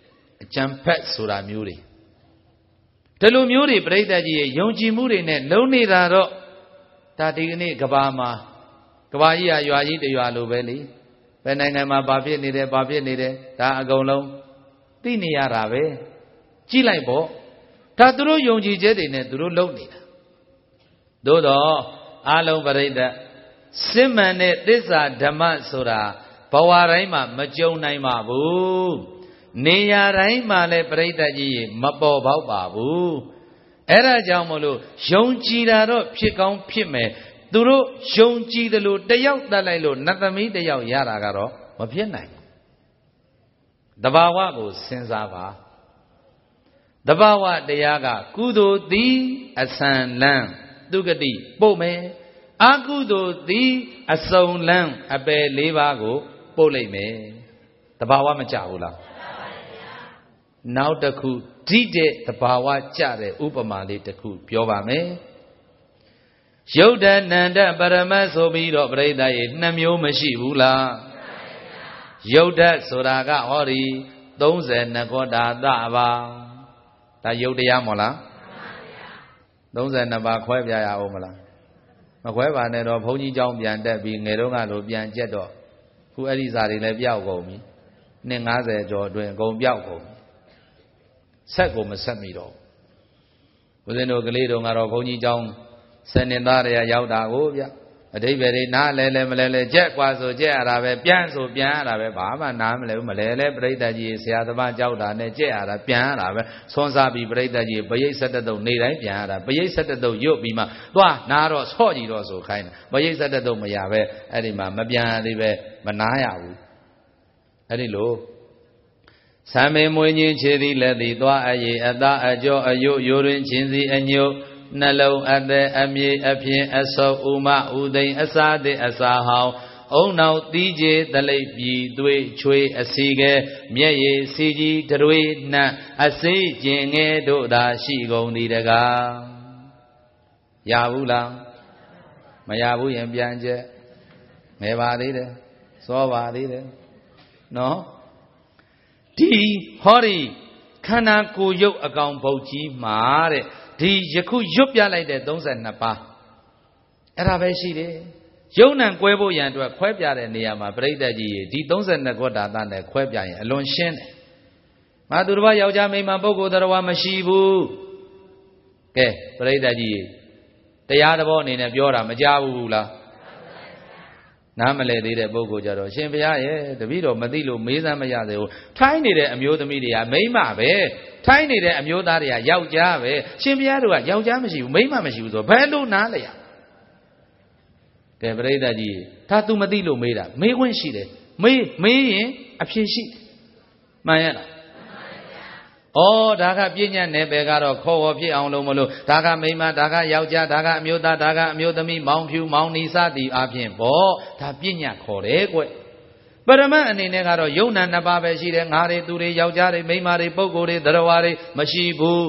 ကြံဖက်ဆိုတာမျိုးတွေဒီလိုမျိုးတွေပြိဿကြီးရဲ့ယုံကြည်မှုတွေနဲ့လုံးနေတာတော့ဒါဒီကနေ့ကဘာမှာကဘာကြီးဟာရွာကြီးတရွာလိုပဲလေဘယ်နိုင်ငံမှာဘာဖြစ်နေတယ်ဘာဖြစ်နေတယ်ဒါအကုန်လုံးသိနေရတာပဲကြည့်လိုက်ပေါ့ဒါသူတို့ယုံကြည်ချက်တွေနဲ့သူတို့လုပ်နေတာသို့တော့အလုံးပြိဿစစ်မှန်တဲ့သစ္စာဓမ္မဆိုတာဘဝတိုင်းမှာမကြုံနိုင်ပါဘူးနေရာတိုင်းမှာလည်းပြိဿကြီးမပေါ်ပေါက်ပါဘူးအဲ့ဒါကြောင့်မလို့ယုံကြည်တာတော့ဖြစ်ကောင်းဖြစ်မယ်သူတို့ယုံကြည်တယ်လို့တယောက်တတ်လိုက်လို့နတ်သမီးတယောက်ရတာကတော့မဖြစ်နိုင်ဘူးတဘာဝကိုစဉ်းစားပါတဘာဝတရားကကုသိုလ်သည်အစံလန်းသူဂတိပို့မယ်အကုသိုလ်သည်အစုံလန်းအပယ်လေးပါးကိုပို့လိုက်မယ်တဘာဝမကြဘူးလားနောက်တစ်ခုဓိတဲ့တဘာဝကြတဲ့ဥပမာလေးတစ်ခုပြောပါမယ်ယုတ်တနန္တပရမတ်ဆိုပြီးတော့ပြိဿရေနှစ်မျိုးမရှိဘူးလားယုတ်တဆိုတာကဟောဒီသုံးဆယ်နှစ်ခေါ်တာသပါဒါယုတ်တရားမို့လားသုံးဆယ်နှစ်ပါးခွဲပြရအောင်မလားမခွဲပါနဲ့တော့ဘုန်းကြီးเจ้าပြန်တက်ပြီးငယ်တော့ကလို့ပြန်ကျက်တော့ခုအဲ့ဒီစာတွေလည်းပျောက်ကုန်ပြီနှစ်ငါးဆယ်ကျော်အတွင်းအကုန်ပျောက်ကုန်ပြီဆက်ကိုမဆက်မိတော့ဦးဇင်းတို့ကလေးတို့ကတော့ဘုန်းကြီးเจ้าစနေသားတွေကရောက်တာကိုဗျအဓိပ္ပာယ်တွေနားလဲလဲမလဲလဲကြက်กว่าဆိုကြက်ရတာပဲပြန်ဆိုပြန်ရတာပဲဘာမှနားမလဲဘူးမလဲလဲပြိဿကြီးဆရာသမားကြောက်တာနဲ့ကြက်ရတာပြန်ရတာပဲဆွမ်းစားပြီးပြိဿကြီးပရိတ်ဆက်တတုံနေတိုင်းပြန်ရတာပရိတ်ဆက်တတုံရွတ်ပြီးမှသွားနားတော့ဆော့ကြည့်တော့ဆိုခိုင်းတာပရိတ်ဆက်တတုံမရပဲအဲ့ဒီမှာမပြန်ရသေးပဲမနာရဘူးအဲ့ဒီလိုသံမေမွေးချင်းခြေသည်လက်သည်သွားအယေအသားအကျော်အယုယိုတွင်ချင်းစီအညုတ်နှလုံးအသက်အမြေအဖြင့်အဆုပ်ဥမဥသိမ်အစာသည့်အစာဟောင်းအုံနောက်တီးကျေတလိပ်ပြည်သွေးချွေအစီကဲမျက်ရည်စီကြီးတွေနှံ့အစေးကျင်ငယ်တို့သာရှိကုန်သည်တကားရဘူးလားမရဘူးရင်ပြန်ချက်ငယ်ပါသေးတယ်စောပါသေးတယ်နော်ဒီဟောဒီခန္ဓာကိုယ်ရုပ်အကောင်ဘုတ်ကြီးမှာတဲ့ဒီယခုရွတ်ပြလိုက်တဲ့သုံးဆယ်နှစ်ပါးအဲ့ဒါပဲရှိတယ်ယုံ nant ကွဲဖို့ရန်အတွက်ခွဲပြတဲ့နေရာမှာပြိဿကြီးဒီသုံးဆယ်နှစ်ခွက်တာသားနဲ့ခွဲပြရင်အလွန်ရှင်းတယ်။မာသူတစ်ပါးယောက်ျားမိန်းမပုဂ္ဂိုလ်တော်မရှိဘူး။ကဲပြိဿကြီးတရားတော်အနေနဲ့ပြောတာမကြားဘူးလား။နားမလဲသေးတဲ့ပုဂ္ဂိုလ်ကြတော့ရှင်ဘုရားရဲ့တပည့်တော်မသိလို့မေးစမ်းမရသေးဘူး။ထိုင်းနေတဲ့အမျိုးသမီးတွေကမိန်းမပဲ။ထိုင်းနေတဲ့အမျိုးသားတွေကယောက်ျားပဲရှင်ဘုရားတို့ကယောက်ျားမရှိဘူးမိန်းမမရှိဘူးဆိုဘယ်လိုနားလဲရကဲပရိသတ်ကြီးဒါ तू မသိလို့မေးတာမေးခွင့်ရှိတယ်မေးမေးရင်အဖြေရှိမှန်ရလားဩဒါကပြည့်ညတ်နယ်ပယ်ကတော့ခေါ်ဝေါ်ဖြစ်အောင်လို့မလို့ဒါကမိန်းမဒါကယောက်ျားဒါကအမျိုးသားဒါကအမျိုးသမီးမောင်ဖြူမောင်နီစသည်အပြင်ပေါ့ဒါပြည့်ညတ်ခေါ်တယ်ကွပရမတ်အနေနဲ့ကတော့ယုံနာနှစ်ပါးပဲရှိတယ်ငါတွေသူတွေယောက်ျားတွေမိန်းမတွေပုဂ္ဂိုလ်တွေသရဝါတွေမရှိဘူး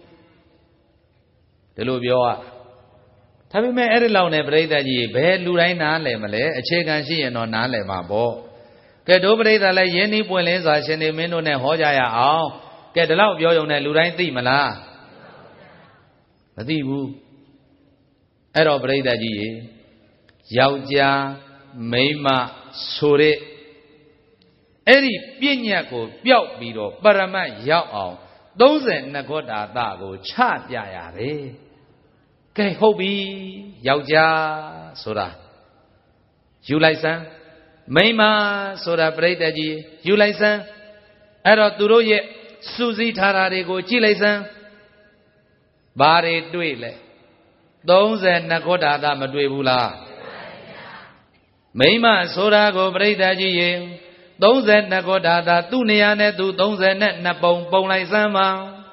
ဒီလိုပြောอ่ะဒါပေမဲ့အဲ့ဒီလောက်နဲ့ပြိဿကြီးဘယ်လူတိုင်းနားလည်မလဲအခြေခံရှိရင်တော့နားလည်မှာပေါ့ကဲတို့ပြိဿလည်းယင်းဤပွင့်လင်းစွာရှင်နေမင်းတို့နဲ့ဟောကြရအောင်ကဲဒီလောက်ပြောရုံနဲ့လူတိုင်းသိမလားမသိဘူးအဲ့တော့ပြိဿကြီးယောက်ျားမိန်းမဆိုတဲ့အဲ့ဒီပြည့်ညတ်ကိုပျောက်ပြီးတော့ပရမတ်ရောက်အောင်သုံးဆယ်နှစ်ခွတာသကိုချပြရတယ်ကဲဟုတ်ပြီယောက်ျားဆိုတာယူလိုက်စမ်းမိန်းမဆိုတာပြိတ္တကြီးယူလိုက်စမ်းအဲ့တော့သူတို့ရဲ့စူးစီးထားတာတွေကိုကြည့်လိုက်စမ်းဘာတွေတွေ့လဲသုံးဆယ်နှစ်ခွတာသမတွေ့ဘူးလားမိန်းမဆိုတာကိုပြိတ္တကြီးရေသုံးဆယ်နှစ်ခွတာသသူ့နေရာနဲ့သူသုံးဆယ်နှစ်ပုံပုံလိုက်စမ်းပါ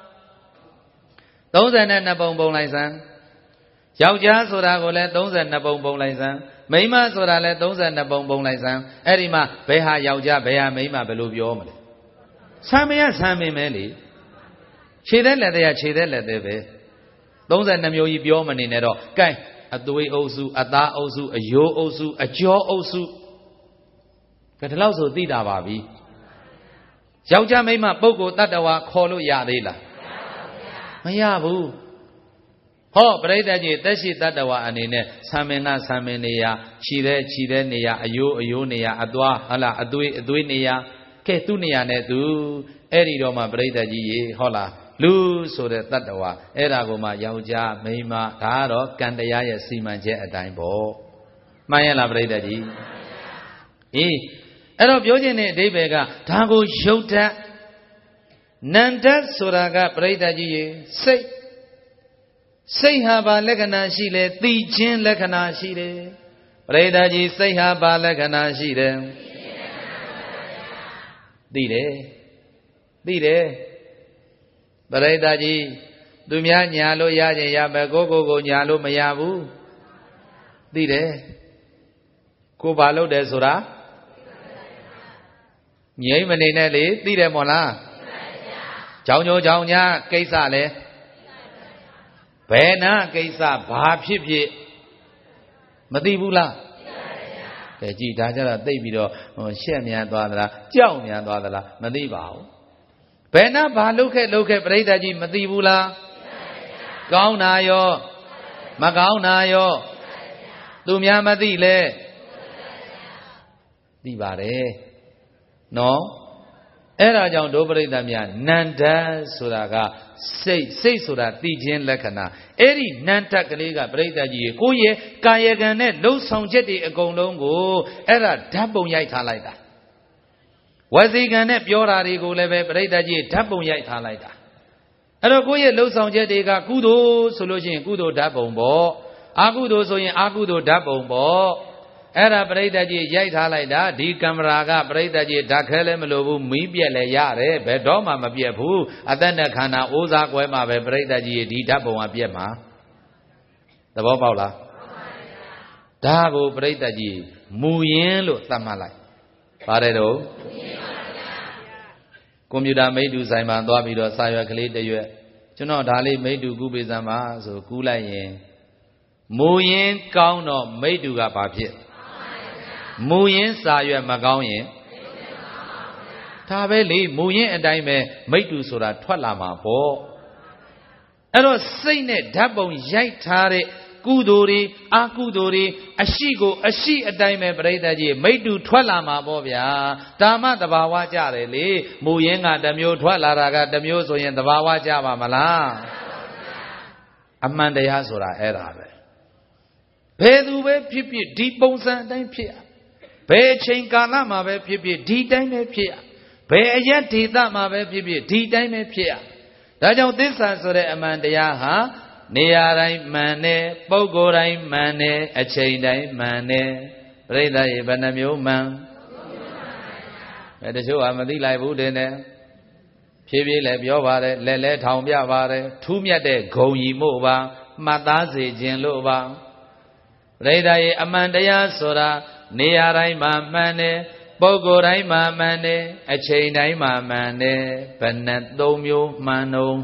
သုံးဆယ်နှစ်ပုံပုံလိုက်စမ်းယောက်ျားဆိုတာကိုလည်းသုံးဆယ်နှစ်ပုံပုံလိုက်စမ်းမိန်းမဆိုတာလည်းသုံးဆယ်နှစ်ပုံပုံလိုက်စမ်းအဲ့ဒီမှာဘယ်ဟာယောက်ျားဘယ်ဟာမိန်းမဘယ်လိုပြောမလဲဆံမရဆံမင်းမဲလေခြေသက်လက်သေးခြေသက်လက်သေးပဲသုံးဆယ်နှစ်မျိုးကြီးပြောမနေနဲ့တော့ကဲအသွေးအုပ်စုအသားအုပ်စုအယိုးအုပ်စုအကြောအုပ်စုကဲဒီလောက်ဆိုသိတာပါပြီယောက်ျားမိန်းမပုဂ္ဂိုလ်တ attva ခေါ်လို့ရသေးလားမရဘူးဟောပရိသတ်ကြီးတက်ရှိတ attva အနေနဲ့ဆံမင်ကဆံမင်နေရခြီတဲ့ခြီတဲ့နေရအယိုးအယိုးနေရအသွားဟလားအသွေးအသွေးနေရကဲသူ့နေရနဲ့သူအဲ့ဒီတော့မှပရိသတ်ကြီးရေဟောလားလူဆိုတဲ့တ attva အဲ့ဒါကိုမှယောက်ျားမိန်းမဒါကတော့ကံတရားရဲ့စီမံချက်အတိုင်းပေါ့မှန်ရဲ့လားပရိသတ်ကြီးအေးအဲ့တော့ပြောခြင်းတဲ့အဓိပ္ပာယ်ကဒါကိုရုပ်ဓာတ်နန္ဓာတ်ဆိုတာကပရိသတ်ကြီးရေစိတ်စိတ်ဟာဘာလက္ခဏာရှိလဲသိခြင်းလက္ခဏာရှိတယ်ပရိသတ်ကြီးစိတ်ဟာဘာလက္ခဏာရှိတယ်သိတယ်သိတယ်ပရိသတ်ကြီးသူများညာလို့ရခြင်းရမယ်ကိုကိုကိုညာလို့မရဘူးသိတယ်ကိုဘာလုပ်တယ်ဆိုတာငြိမ့်မနေနဲ့လေသိတယ်မို့လားကြောင်ကြိုကြောင်ညာကိစ္စလဲဘယ်နာကိစ္စဘာဖြစ်ဖြစ်မသိဘူးလားကဲကြည်ဒါကြတော့သိပြီးတော့ရှက်မြန်သွားသလားကြောက်မြန်သွားသလားမသိပါဘူးဘယ်နာဘာလုပ်ခဲ့လုပ်ခဲ့ပြိဿကြီးမသိဘူးလားကောင်းတာရောမကောင်းတာရောသူများမသိလဲသိပါတယ်နော်အဲ့ဒါကြောင့်ဒုပရိသတ်များနန္ဒဆိုတာကစိတ်စိတ်ဆိုတာသိခြင်းလက္ခဏာအဲ့ဒီနန္ဒကလေးကပရိသတ်ကြီးကိုယ့်ရဲ့ကာယကံနဲ့လှုပ်ဆောင်ချက်တွေအကုန်လုံးကိုအဲ့ဒါဓာတ်ပုံရိုက်ထားလိုက်တာဝစီကံနဲ့ပြောတာတွေကိုလည်းပဲပရိသတ်ကြီးဓာတ်ပုံရိုက်ထားလိုက်တာအဲ့တော့ကိုယ့်ရဲ့လှုပ်ဆောင်ချက်တွေကကုသိုလ်ဆိုလို့ရှိရင်ကုသိုလ်ဓာတ်ပုံပေါ့အကုသိုလ်ဆိုရင်အကုသိုလ်ဓာတ်ပုံပေါ့အဲ့ဒါပရိသတ်ကြီးရိုက်ထားလိုက်တာဒီကင်မရာကပရိသတ်ကြီးဓာတ်ခဲလည်းမလိုဘူးမီးပြက်လည်းရတယ်ဘယ်တော့မှမပြက်ဘူးအသက်နဲ့ခန္ဓာအိုးစားကွဲမှာပဲပရိသတ်ကြီးဒီဓာတ်ပုံကပြက်မှာသဘောပေါက်လားဒါကိုပရိသတ်ကြီးမူရင်းလို့သတ်မှတ်လိုက်ပါတယ်တော့ကွန်ပျူတာမိတ္တူဆိုင်မှာသွားပြီးတော့စာရွက်ကလေးတစ်ရွက်ကျွန်တော်ဒါလေးမိတ္တူကူးပေးစမ်းပါဆိုကူးလိုက်ရင်မူရင်းကောင်းတော့မိတ္တူကဘာဖြစ်မူရင်းစာရွက်မကောင်းရင်ဒါပဲလေမူရင်းအတိုင်းပဲမိတ္တူဆိုတာထွက်လာမှာပေါ့အဲ့တော့စိတ်နဲ့ဓာတ်ပုံရိုက်ထားတဲ့ကုသိုလ်တွေအကုသိုလ်တွေအရှိကိုအရှိအတိုင်းပဲပြိဿကြီးမိတ္တူထွက်လာမှာပေါ့ဗျာဒါမှတဘာဝကြတယ်လေမူရင်းကတစ်မျိုးထွက်လာတာကတစ်မျိုးဆိုရင်တဘာဝကြပါမလားအမှန်တရားဆိုတာအဲ့ဒါပဲဘယ်သူပဲဖြစ်ဖြစ်ဒီပုံစံအတိုင်းဖြစ်ဘယ်အချိန်ကာလမှာပဲဖြစ်ဖြစ်ဒီတိုင်းပဲဖြစ်ရဘယ်အရက်ဒေသမှာပဲဖြစ်ဖြစ်ဒီတိုင်းပဲဖြစ်ရဒါကြောင့်သစ္စာဆိုတဲ့အမှန်တရားဟာနေရာတိုင်းမှန်တယ်ပုဂ္ဂိုလ်တိုင်းမှန်တယ်အချိန်တိုင်းမှန်တယ်ပြိဿရေဘယ်နှမျိုးမှန်ဘယ်တချို့ကမသိလိုက်ဘူးတင်တယ်ဖြည်းဖြည်းလည်းပြောပါတယ်လက်လဲထောင်ပြပါတယ်ထူးမြတ်တဲ့ဂုံကြီးမို့ပါမှတ်သားစေခြင်းလို့ပါပြိဿရေအမှန်တရားဆိုတာနေရာတိုင်းမှာမှန်တယ်ပုဂ္ဂိုလ်တိုင်းမှာမှန်တယ်အချိန်တိုင်းမှာမှန်တယ်ဘယ်နှသုံးမျိုးမှန်တော့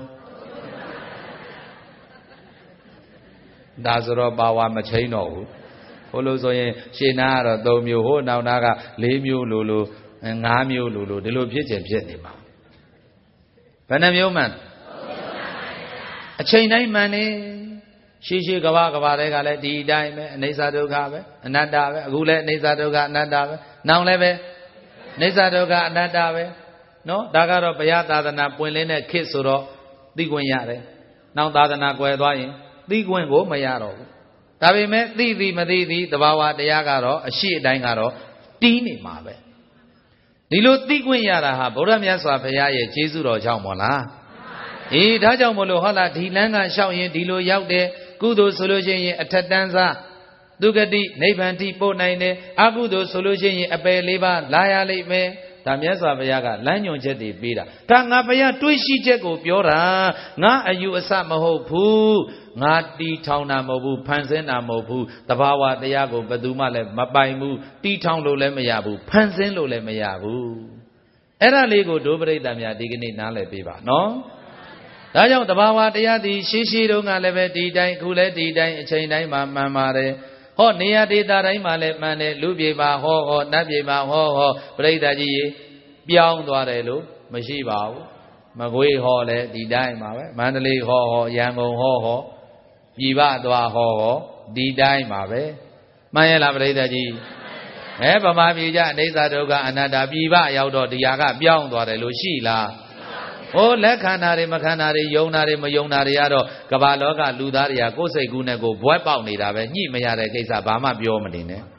ဒါဆိုတော့ပါဝါမချိန်တော့ဘူးဟိုလိုဆိုရင်ရှင်းနာကတော့သုံးမျိုးဟိုနောက်နာကလေးမျိုးလိုလိုငါးမျိုးလိုလိုဒီလိုဖြစ်ခြင်းဖြစ်နေမှာဘယ်နှမျိုးမှန်အချိန်တိုင်းမှန်နေရှိရှိကဘာကဘာတွေကလည်းဒီအတိုင်းပဲအနိစ္စဒုက္ခပဲအနတ္တပဲအခုလည်းအနိစ္စဒုက္ခအနတ္တပဲနောင်လည်းပဲအနိစ္စဒုက္ခအနတ္တပဲနော်ဒါကတော့ဘုရားသာသနာပွင့်လင်းတဲ့ခေတ်ဆိုတော့သိခွင့်ရတယ်နောက်သာသနာကွယ်သွားရင်သိခွင့်ကိုမရတော့ဘူးဒါပေမဲ့သိသည်မသိသည်သဘာဝတရားကတော့အရှိအတိုင်းကတော့တီးနေမှာပဲဒီလိုသိခွင့်ရတာဟာဗုဒ္ဓမြတ်စွာဘုရားရဲ့ကျေးဇူးတော်ကြောင့်မို့လားအေးဒါကြောင့်မို့လို့ဟောလားဒီလမ်းကလျှောက်ရင်ဒီလိုရောက်တယ်ကုသိုလ်ဆိုလို့ရှိရင်အထက်တန်းစားဒုက္ခတိနိဗ္ဗာန်တိပို့နိုင်တယ်အကုသိုလ်ဆိုလို့ရှိရင်အပယ်လေးပါးလာရလိမ့်မယ်ဒါမြတ်စွာဘုရားကလမ်းညွှန်ချက်တွေပေးတာဒါငါဘုရားတွေးရှိချက်ကိုပြောတာငါအယူအဆမဟုတ်ဘူးငါတီးထောင်တာမဟုတ်ဘူးဖန်ဆင်းတာမဟုတ်ဘူးတဘာဝတရားကိုဘယ်သူမှလည်းမပိုင်ဘူးတီးထောင်လို့လည်းမရဘူးဖန်ဆင်းလို့လည်းမရဘူးအဲ့ဒါလေးကိုဒုပရိသတ်များဒီကနေ့နားလည်ပေးပါနော်ဒါကြောင့်တဘာဝတရားသည်ရှိရှိတုန်းကလည်းပဲဒီတိုင်းခုလည်းဒီတိုင်းအချိန်တိုင်းမှာမှန်ပါတယ်ဟောနေရာဒေသတိုင်းမှာလည်းမှန်တယ်လူပြေမှာဟောဟောနတ်ပြေမှာဟောဟောပရိသတ်ကြီးပြောင်းသွားတယ်လို့မရှိပါဘူးမကွေးဟောလဲဒီတိုင်းပါပဲမန္တလေးဟောဟောရန်ကုန်ဟောဟောပြည်ပသွားဟောဟောဒီတိုင်းပါပဲမှန်ရဲ့လားပရိသတ်ကြီးအဲဗမာပြည်ကြအိဋ္ဌဒုက္ခအနတ္တပြည်ပရောက်တော့ဒီဟာကပြောင်းသွားတယ်လို့ရှိလားဟိုလက်ခန္ဓာတွေမခန္ဓာတွေယုံနာတွေမယုံနာတွေကတော့ကမ္ဘာလောကလူသားတွေကကိုယ်စိတ်ကူးနဲ့ကိုဘွဲပေါက်နေတာပဲညှိမရတဲ့ကိစ္စဘာမှပြောမနေနဲ့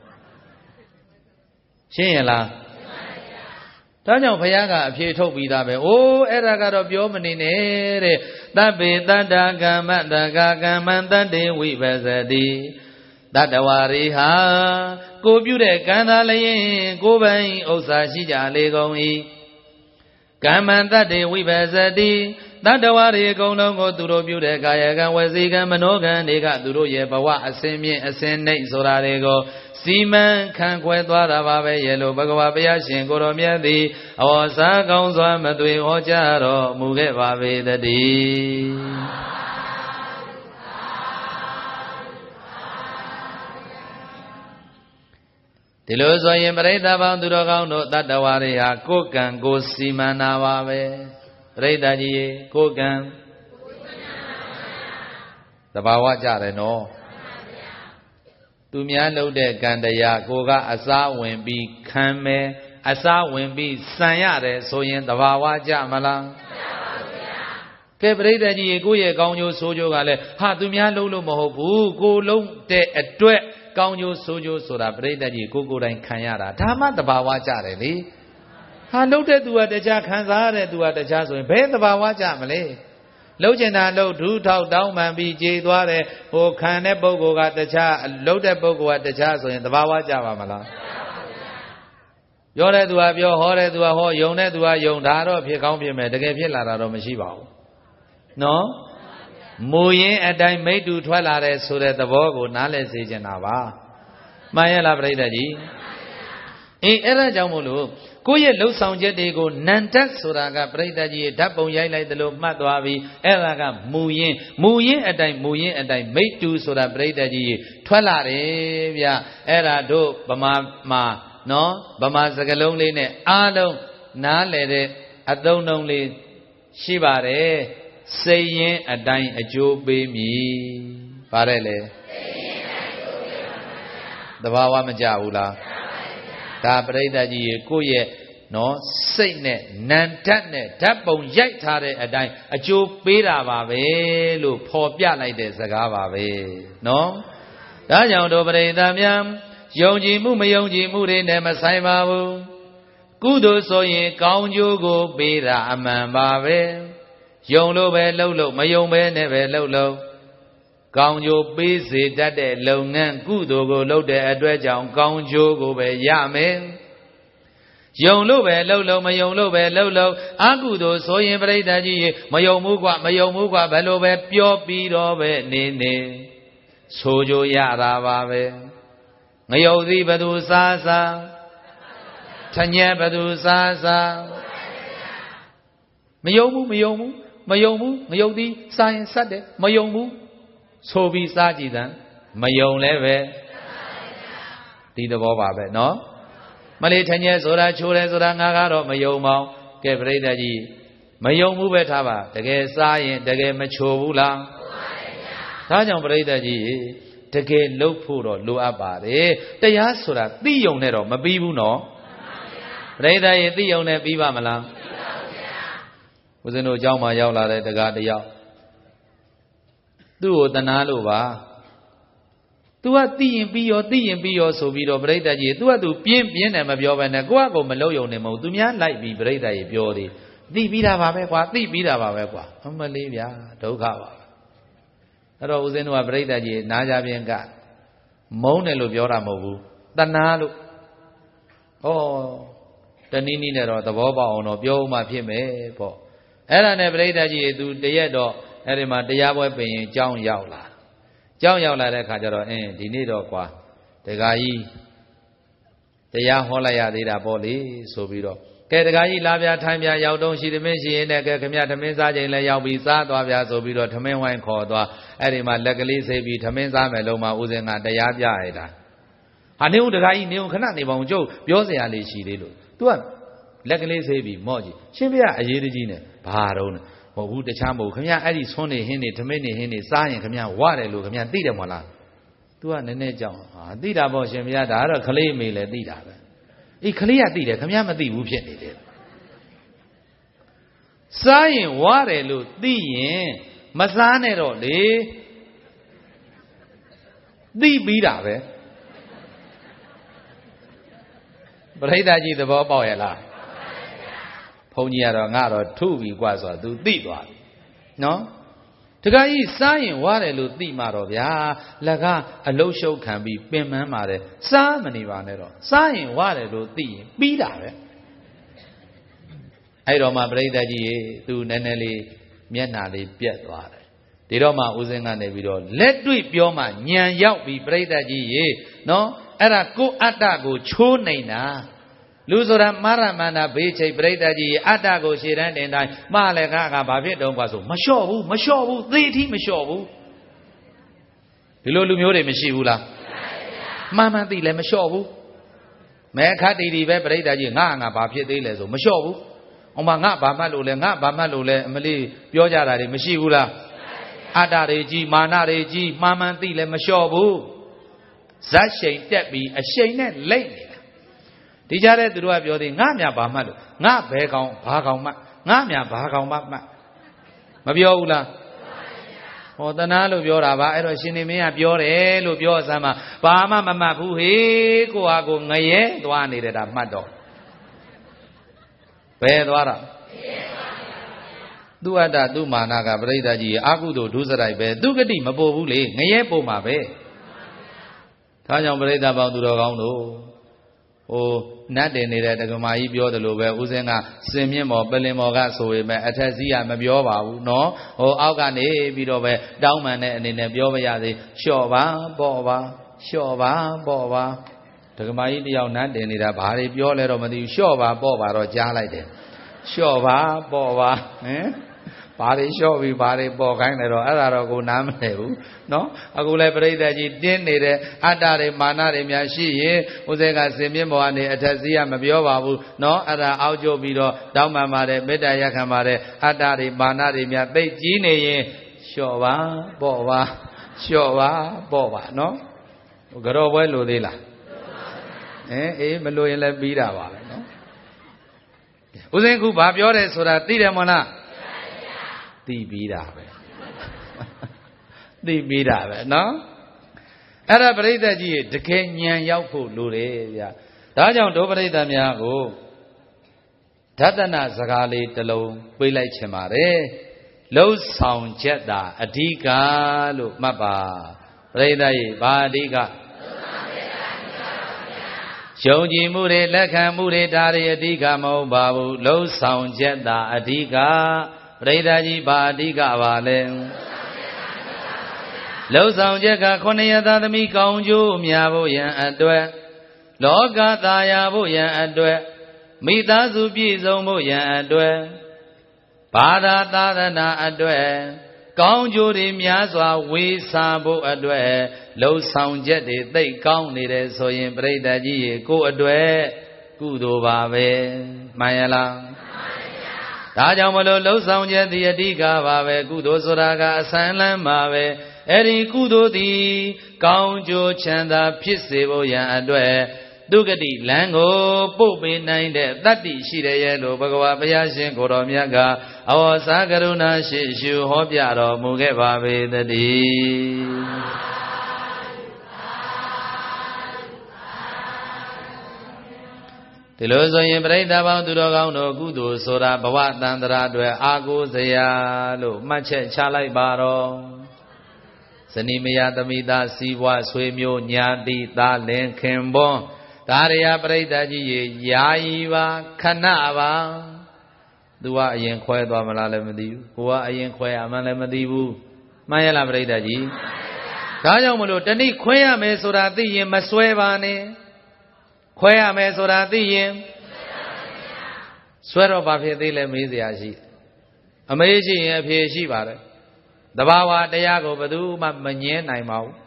ရှင်းရလားဒါကြောင့်ဘုရားကအဖြေထုတ်ပြီးသားပဲအိုးအဲ့ဒါကတော့ပြောမနေနဲ့တဲ့သဗ္ဗေတတ္တကမ္မတကကမ္မံတတ္တေဝိပဿတိတတ္တဝါရိဟာကိုပြုတဲ့ကံသာလျင်ကိုယ်ပိုင်ဥစ္စာရှိကြလေကုန်၏ကမ္မံတတ္တေဝိပဿတိတတ္တဝါရိအကုန်လုံးကိုသူတို့ပြုတဲ့ကာယကံဝစီကံမနောကံတွေကသူတို့ရဲ့ဘဝအစဉ်မြင့်အစဉ်နှိမ့်ဆိုတာတွေကိုစီမံခံခွဲသွားတာပါပဲရဲ့လို့ဘဂဝါဘုရားရှင်ကိုရောမြတ်သည်အဝစာကောင်းစွာမသွေဟောကြားတော်မူခဲ့ပါပေတည်းဒီလိုဆိုရင်ပရိသတ်ပေါင်းသူတော်ကောင်းတို့တတ္တဝါတွေဟာကိုယ်ကံကိုယ်စီမံတာပါပဲပရိသတ်ကြီးကိုယ်ကံသဘာဝကြတယ်နော်သူများလုပ်တဲ့ကံတရားကိုကအစားဝင်ပြီးခံမယ်အစားဝင်ပြီးစံရတယ်ဆိုရင်သဘာဝကြမလားကဲပရိသတ်ကြီးကိုယ့်ရဲ့ကောင်းကျိုးဆိုးကျိုးကလည်းဟာသူများလုံးလို့မဟုတ်ဘူးကိုလုံးတဲ့အတွက်ကောင်းကျိုးဆိုးကျိုးဆိုတာပရိသတ်ကြီးကိုကိုယ်တိုင်ခံရတာဒါမှသဘာဝကြတယ်လေဟာလုံးတဲ့သူကတခြားခံစားရတဲ့သူကတခြားဆိုရင်ဘယ်သဘာဝကြမလဲလှုပ်ကျင်တာလှုပ်ဒူးထောက်တောင်းပန်ပြီးကြေသွားတယ်ဟိုခံတဲ့ပုဂ္ဂိုလ်ကတခြားလှုပ်တဲ့ပုဂ္ဂိုလ်ကတခြားဆိုရင်သဘာဝကြပါမလားပြောတဲ့သူကပြောဟောတဲ့သူကဟောယုံတဲ့သူကယုံဒါတော့ဖြစ်ကောင်းဖြစ်မယ်တကယ်ဖြစ်လာတာတော့မရှိပါဘူးနော်မူရင်းအတိုင်းမိတ္တူထွက်လာတဲ့ဆိုတဲ့သဘောကိုနားလည်စေချင်တာပါမှန်ရဲ့လားပရိသတ်ကြီးအေးအဲ့ဒါကြောင့်မို့လို့ကိုယ့်ရဲ့လှုပ်ဆောင်ချက်တွေကိုနန္တဆိုတာကပရိသတ်ကြီးဓာတ်ပုံရိုက်လိုက်သလိုမှတ်သွားပြီးအဲ့ဒါကမူရင်းမူရင်းအတိုင်းမူရင်းအတိုင်းမိတ္တူဆိုတာပရိသတ်ကြီးထွက်လာတယ်ဗျအဲ့ဒါတို့ဗမာမှာနော်ဗမာစကားလုံးလေးနဲ့အားလုံးနားလည်တဲ့အသုံးနှုန်းလေးရှိပါတယ်စိတ်ရင်းအတိုင်းအကျိုးပေးမည်ပါတယ်လေသဘာဝမကြဘူးလားဒါပရိသတ်ကြီးကိုယ့်ရဲ့နော်စိတ်နဲ့နံဓာတ်နဲ့ဓာတ်ပုံရိုက်ထားတဲ့အတိုင်းအကျိုးပေးတာပါပဲလို့ဖော်ပြလိုက်တဲ့စကားပါပဲနော်ဒါကြောင့်တို့ပရိသတ်များယုံကြည်မှုမယုံကြည်မှုတွေနဲ့မဆိုင်ပါဘူးကုသိုလ်ဆိုရင်ကောင်းကျိုးကိုပေးတာအမှန်ပါပဲယုံလို့ပဲလှုပ်လို့မယုံပဲနဲ့ပဲလှုပ်လို့ကောင်းကျိုးပေးစေတတ်တဲ့လုပ်ငန်းကုသိုလ်ကိုလုပ်တဲ့အတွက်ကြောင့်ကောင်းကျိုးကိုပဲရမယ်ယုံလို့ပဲလှုပ်လို့မယုံလို့ပဲလှုပ်လို့အကုသိုလ်ဆိုရင်ပရိသတ်ကြီးမယုံမှုกว่าမယုံမှုกว่าဘယ်လိုပဲပြောပြီးတော့ပဲနေနေဆိုကြရတာပါပဲငရုတ်သည်ဘသူစားစားထညက်ဘသူစားစားမယုံဘူးမယုံဘူးမယုံဘူးငရုတ်သည်စားရင်ဆက်တယ်မယုံဘူးဆိုပြီးစားကြည့်တယ်မယုံလည်းပဲဒီသဘောပါပဲเนาะမလေးထညက်ဆိုတာချိုးတယ်ဆိုတာငါကတော့မယုံပါဘူးကဲပရိသတ်ကြီးမယုံဘူးပဲထားပါတကယ်စားရင်တကယ်မချိုးဘူးလားဒါကြောင့်ပရိသတ်ကြီးတကယ်လှုပ်ဖို့တော့လိုအပ်ပါတယ်တရားဆိုတာသိယုံနဲ့တော့မပြီးဘူးနော်ပရိသတ်ကြီးသိယုံနဲ့ပြီးပါမလားဦးဇင်းတို့အเจ้าမှာရောက်လာတဲ့တရားတယောက်သူ့ကိုတနာလို့ပါ तू ကသိရင်ပြီးရောသိရင်ပြီးရောဆိုပြီးတော့ပြိဿကြီး तू က तू ပြင်းပြင်းတယ်မပြောဘဲနဲ့ကိုယ့်အကိုမလုံယုံနေမဟုတ် तू များလိုက်ပြီးပြိဿကြီးပြောသေးသိပြီးတာပါပဲကွာသိပြီးတာပါပဲကွာအမလေးဗျာဒုက္ခပါအဲ့တော့ဦးဇင်းတို့ကပြိဿကြီးနားကြပြင်းကမုန်းတယ်လို့ပြောတာမဟုတ်ဘူးတနာလို့ဟောတနည်းနည်းနဲ့တော့သဘောပေါက်အောင်တော့ပြောမှဖြစ်မယ်ပေါ့အဲ့ဒါနဲ့ပြိဿကြီး तू တရက်တော့အဲ့ဒီမှာတရားပွဲပြင်ရင်ကြောင်းရောက်လာကြောင်းရောက်လာတဲ့ခါကျတော့အင်းဒီနေ့တော့ကွာတက္ကကြီးတရားဟောလိုက်ရသေးတာပေါ့လေဆိုပြီးတော့ကဲတက္ကကြီးလာပြထိုင်ပြရောက်တော့ရှိသမင်းရှိရင်လည်းကဲခမရထမင်းစားချိန်လည်းရောက်ပြီးစားသွားပြဆိုပြီးတော့ထမင်းဝိုင်းခေါ်သွားအဲ့ဒီမှာလက်ကလေးဆေးပြီးထမင်းစားမယ်လုံးမှာဦးစင်ကတရားပြရတာဟာနေဦးတက္ကကြီးနေဦးခဏနေပါဦးကျုပ်ပြောစရာလေးရှိသေးလို့ तू ကလက်ကလေးဆေးပြီးမော့ကြည့်ရှင်ပြအရေးတကြီးနဲ့ဘာတော့မဟုတ်ဘူးတခြားမဟုတ်ခင်ဗျအဲ့ဒီဆွန်းနေဟင်းနေဓမင်းနေဟင်းနေစားရင်ခင်ဗျဝတယ်လို့ခင်ဗျသိတယ်မဟုတ်လား तू ကနည်းနည်းကြောက်ဟာသိတာပေါ့ရှင်ဗျာဒါကတော့ခလေးမေလည်းသိတာပဲအေးခလေးကသိတယ်ခင်ဗျမသိဘူးဖြစ်နေတယ်စားရင်ဝတယ်လို့သိရင်မစားနဲ့တော့လေသိပြီးတာပဲပရိသတ်ကြီးသဘောပေါက်ရဲ့လားဘုန်းကြီးကတော့ငါတော့ထုပြီกว่าဆိုတော့ तू သိသွားပြီနော်တခါကြီးစားရင်ဝရတယ်လို့သိမှာတော့ဗျာလက်ကအလုတ်ရှုပ်ခံပြီးပင်ပန်းပါတယ်စားမနေပါနဲ့တော့စားရင်ဝရတယ်လို့သိရင်ပြီးတာပဲအဲ့တော့မှပရိသတ်ကြီးရေ तू နည်းနည်းလေးမျက်နှာလေးပြက်သွားတယ်ဒီတော့မှဦးစင်းကနေပြီးတော့လက်တွေ့ပြောမှညံရောက်ပြီးပရိသတ်ကြီးရေနော်အဲ့ဒါကိုအတ္တကိုချိုးနေတာလူဆိုတာမာရမန္တာဘေးချိတ်ပရိသတ်ကြီးအတ္တကိုရှေ့တန်းတင်တိုင်းမှားလည်းကကဘာဖြစ်တုံးกว่าဆိုမလျှော့ဘူးမလျှော့ဘူးသေအထိမလျှော့ဘူးဒီလိုလူမျိုးတွေမရှိဘူးလားမှန်မှန်သိလည်းမလျှော့ဘူးမဲခတ်တီတီပဲပရိသတ်ကြီးငါငါဘာဖြစ်သေးလဲဆိုမလျှော့ဘူးအောင်မငါဘာမှတ်လို့လဲငါဘာမှတ်လို့လဲအမလေးပြောကြတာတွေမရှိဘူးလားအတ္တတွေကြီးမာနတွေကြီးမှန်မှန်သိလည်းမလျှော့ဘူးဇက်ရှိန်တက်ပြီးအရှိန်နဲ့လိမ့်နေတာဒီကြတဲ့သူတို့ကပြောသေးငါမြဘာမှတ်လို့ငါဘဲကောင်ဘာကောင်မှငါမြဘာကောင်မှမှမပြောဘူးလားဟောတနာလို့ပြောတာပါအဲ့တော့ရှင်နေမင်းကပြောတယ်လို့ပြောစမ်းမှာဘာမှမမှတ်ဘူးဟေးကိုဟာကိုငရဲသွားနေတယ်ဒါမှတ်တော့ဘယ်သွားတာသူအတ္တသူမာနကပရိသတ်ကြီးအာကုသိုလ်ဒုစရိုက်ပဲသူဂတိမပို့ဘူးလေငရဲပို့မှာပဲဒါကြောင့်ပရိသတ်ပေါင်းသူတော်ကောင်းတို့ဟိုနတ်တင်နေတဲ့တက္ကမကြီးပြောတယ်လို့ပဲဦးစင်းကစင်မြင့်မော်ပလင်မော်ကဆိုပေမဲ့အထက်စီးကမပြောပါဘူးနော်ဟိုအောက်ကနေပြီးတော့ပဲတောင်းပန်တဲ့အနေနဲ့ပြောပါရစေလျှော့ပါပေါ့ပါလျှော့ပါပေါ့ပါတက္ကမကြီးတယောက်နတ်တင်နေတာဘာတွေပြောလဲတော့မသိဘူးလျှော့ပါပေါ့ပါတော့ကြားလိုက်တယ်လျှော့ပါပေါ့ပါဟင်ဘာတွေလျှော့ပြီးဘာတွေပေါ်ခိုင်းတယ်တော့အဲ့ဒါတော့ကိုနားမလည်ဘူးနော်အခုလဲပြိဿကြီးတင်းနေတဲ့အတ္တတွေမာနတွေများရှိရင်ဦးဇေကစင်မြင့်ဘောကနေအထက်စီးကမပြောပါဘူးနော်အဲ့ဒါအောက်ကျုပ်ပြီးတော့တောင်းပန်ပါတယ်မေတ္တာရက်ခံပါတယ်အတ္တတွေမာနတွေများသိကြီးနေရင်လျှော့ပါပေါ့ပါလျှော့ပါပေါ့ပါနော်ကြော်ပွဲလိုသေးလားအင်းအေးမလိုရင်လည်းပြီးတာပါပဲနော်ဦးဇင်းခုဘာပြောတယ်ဆိုတာသိတယ်မလားသိပြီးတာပဲသိပြီးတာပဲနော်အဲ့ဒါပရိသတ်ကြီးတကယ်ဉာဏ်ရောက်ဖို့လိုတယ်ဗျာဒါကြောင့်ဒုပရိသတ်များကိုဓတနာစကားလေးတစ်လုံးပေးလိုက်ချင်ပါတယ်လှုပ်ဆောင်ချက်တာအဓိကလို့မှတ်ပါပရိသတ်ကြီးဘာအဓိကယုံကြည်မှုတွေလက်ခံမှုတွေဒါတွေအဓိကမဟုတ်ပါဘူးလှုပ်ဆောင်ချက်တာအဓိကပရိသတ်ကြီးဘာအဓိကပါလဲလှုပ်ဆောင်ချက်ကခုနှစ်ရသာသမီးကောင်းကျိုးများဖို့ရန်အတွက်လောကသာယာဖို့ရန်အတွက်မိသားစုပြည့်စုံဖို့ရန်အတွက်ဘာသာသာသနာအတွက်ကောင်းကျိုးတွေများစွာဝေစားဖို့အတွက်လှုပ်ဆောင်ချက်တွေသိကောင်းနေတယ်ဆိုရင်ပရိသတ်ကြီးရေကိုယ်အတွက်ကုသိုလ်ပါပဲမှန်ရလားဒါကြောင့်မလို့လှုပ်ဆောင်ချက်ဒီအဓိကပါပဲကုသိုလ်ဆိုတာကအစမ်းလမ်းပါပဲအဲ့ဒီကုသိုလ်သည်ကောင်းကျိုးချမ်းသာဖြစ်စေဖို့ရန်အတွက်ဒုက္ခတိလမ်းကိုပို့ပေးနိုင်တဲ့တတ္တိရှိတယ်ရဲ့လို့ဘဂဝါဘုရားရှင်ကိုတော်မြတ်ကအဝေါစာကရုဏာရှိရှုဟောပြတော်မူခဲ့ပါပေတည်းဒီလိုဆိုရင်ပြိဿပေါင်းသူတော်ကောင်းတို့ကုသိုလ်ဆိုတာဘဝတန်ត្រာအတွက်အာကိုစရာလို့မှတ်ချက်ချလိုက်ပါတော့ဇနီးမယားသမီးသားစီးပွားဆွေမျိုးညာတိသားလင်ခင်ပွန်းဒါရယပြိဿကြီးရေယာယီပါခဏပါသူကအရင်ခွဲသွားမလားလည်းမသိဘူးကိုကအရင်ခွဲရမှန်းလည်းမသိဘူးမှန်ရလားပြိဿကြီးဒါကြောင့်မလို့တဏိခွဲရမယ်ဆိုတာသိရင်မစွဲပါနဲ့ခွဲရမယ်ဆိုတာသိရင်စွဲတော့ဘာဖြစ်သေးလဲမေးစရာရှိအမေးရှိရင်အဖြေရှိပါတယ်တဘာဝတရားကိုဘယ်သူမှမငြင်းနိုင်ပါဘူး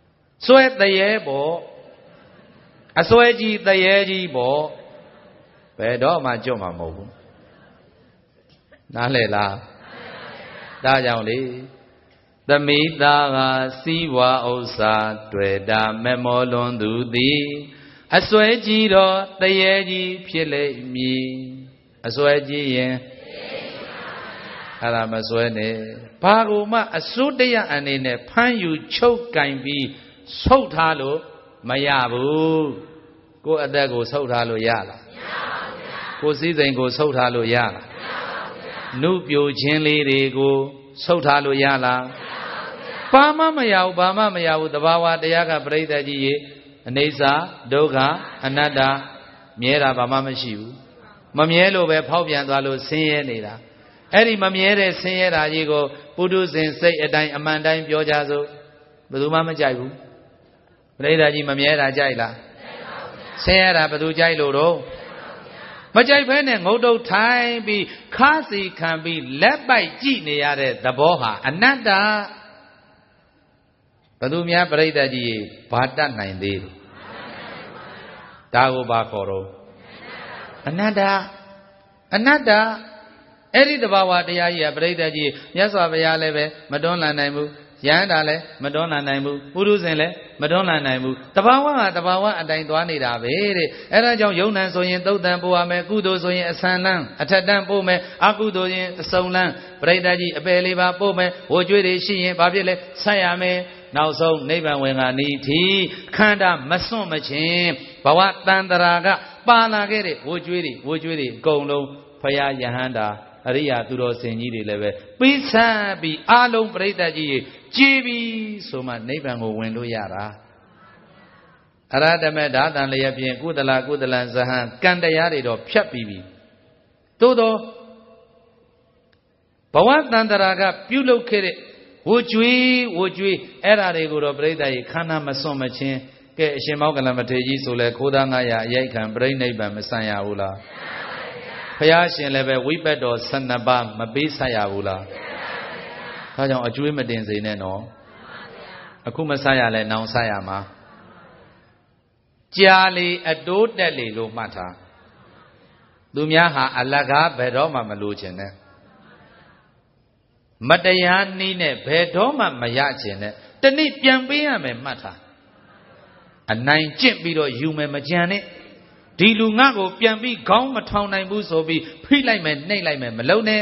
စွဲတရေပေါ့အစွဲကြီးတရေကြီးပေါ့ဘယ်တော့မှကျွတ်မှာမဟုတ်ဘူးနားလည်လားဒါကြောင့်လေသမိသားကစီးပွားဥစ္စာတွေ့တာမမောလွန်သူသည်အစွဲကြီးတော့တရေကြီးဖြစ်လိမ့်မည်အစွဲကြီးရင်အဲ့ဒါမစွဲနဲ့ဘာကိုမှအစိုးတရားအနေနဲ့ဖမ်းယူချုပ်ကင်ပြီးဆုတ်ထားလို့မရဘူးကိုယ်အသက်ကိုဆုတ်ထားလို့ရလားမရပါဘူးဗျာကိုယ်စည်းစိမ်ကိုဆုတ်ထားလို့ရလားမရပါဘူးဗျာနုပြိုခြင်းလေးတွေကိုဆုတ်ထားလို့ရလားမရပါဘူးဗျာဘာမှမရဘူးဘာမှမရဘူးသဘာဝတရားကပြိတ္တကြီးရေအနိစ္စဒုက္ခအနတ္တမြဲတာဘာမှမရှိဘူးမမြဲလို့ပဲဖောက်ပြန်သွားလို့ဆင်းရဲနေတာအဲ့ဒီမမြဲတဲ့ဆင်းရဲတာကြီးကိုပုထုဇဉ်စိတ်အတိုင်းအမှန်တိုင်းပြောကြစို့ဘယ်သူမှမကြိုက်ဘူးပြိတ္တကြီးမမြဲတာကြိုက်လားဆင်းရဲတာဘယ်သူကြိုက်လို့တော့မကြိုက်ဘဲနဲ့ငုတ်တုတ်ထိုင်ပြီးခါးစီခံပြီးလက်ပိုက်ကြည့်နေရတဲ့သဘောဟာအနတ္တဘယ်သူများပြိတ္တကြီးဘာတတ်နိုင်သေးလဲဒါကိုဘာခေါ်တော့အနတ္တအနတ္တအဲ့ဒီတဘာဝတရားကြီးကပြိတ္တကြီးမြတ်စွာဘုရားလည်းပဲမတွန်းလှန်နိုင်ဘူးယန္တာလည်းမတွန်းလှန်နိုင်ဘူးပုရုဇဉ်လည်းမတွန်းလှန်နိုင်ဘူးတဘာဝကတဘာဝအတိုင်းသွားနေတာပဲတဲ့အဲ့ဒါကြောင့်ယုံ nant ဆိုရင်သုတ်တန်ပို့ရမယ်ကုသိုလ်ဆိုရင်အဆန်လန်းအထက်တန်းပို့မယ်အကုသိုလ်ရင်အစုံလန်းပြိတ္တကြီးအပယ်လေးပါပို့မယ်ဝိုကြွေးတွေရှိရင်ဘာဖြစ်လဲဆက်ရမယ်နောက်ဆုံးနိဗ္ဗာန်ဝင်ကနိသီခန္ဓာမစွန့်မချင်းဘဝတန်တရာကပါလာခဲ့တဲ့ဝိုကြွေးတွေဝိုကြွေးတွေအကုန်လုံးဖရာယဟန္တာအရိယာသူတော်စင်ကြီးတွေလည်းပဲပြီးဆန်းပြီးအာလုံးပြိတ္တကြီးကြည်ပြီးဆိုမှနိဗ္ဗာန်ကိုဝင်လို့ရတာအရဟတမေဒါတန်လျက်ဖြင့်ကုသလကုသလဇဟံကံတရားတွေတော့ဖြတ်ပြီးပြီသို့တော့ဘဝတန်တရာကပြုလုပ်ခဲ့တဲ့ဝကြွေးဝကြွေးအဲ့ဓာတွေကိုတော့ပြိတ္တကြီးခန္ဓာမစွန့်မချင်းကဲအရှင်မောကလမထေရကြီးဆိုလဲခိုးသားငါးရာအရိုက်ခံပြိဋိနိဗ္ဗာန်မဆံရဘူးလားဘုရားရှင်လည်းပဲဝိပက်တော်ဆယ်နှစ်ပါးမပေးဆက်ရဘူးလားဒါကြောင့်အကျွေးမတင်စေနဲ့နော်အခုမဆက်ရလဲနောင်ဆက်ရမှာကြာလေအတိုးတက်လေလို့မှတ်ထားသူများဟာအလကားဘယ်တော့မှမလိုချင်နဲ့မတရားနည်းနဲ့ဘယ်တော့မှမရချင်နဲ့တနေ့ပြန်ပေးရမယ်မှတ်ထားအနိုင်ကျင့်ပြီးတော့ယူမယ်မကြံနဲ့ဒီလူငါ့ကိုပြန်ပြီးခေါင်းမထောင်နိုင်ဘူးဆိုပြီးဖိလိုက်မယ်နှိပ်လိုက်မယ်မလုံးနဲ့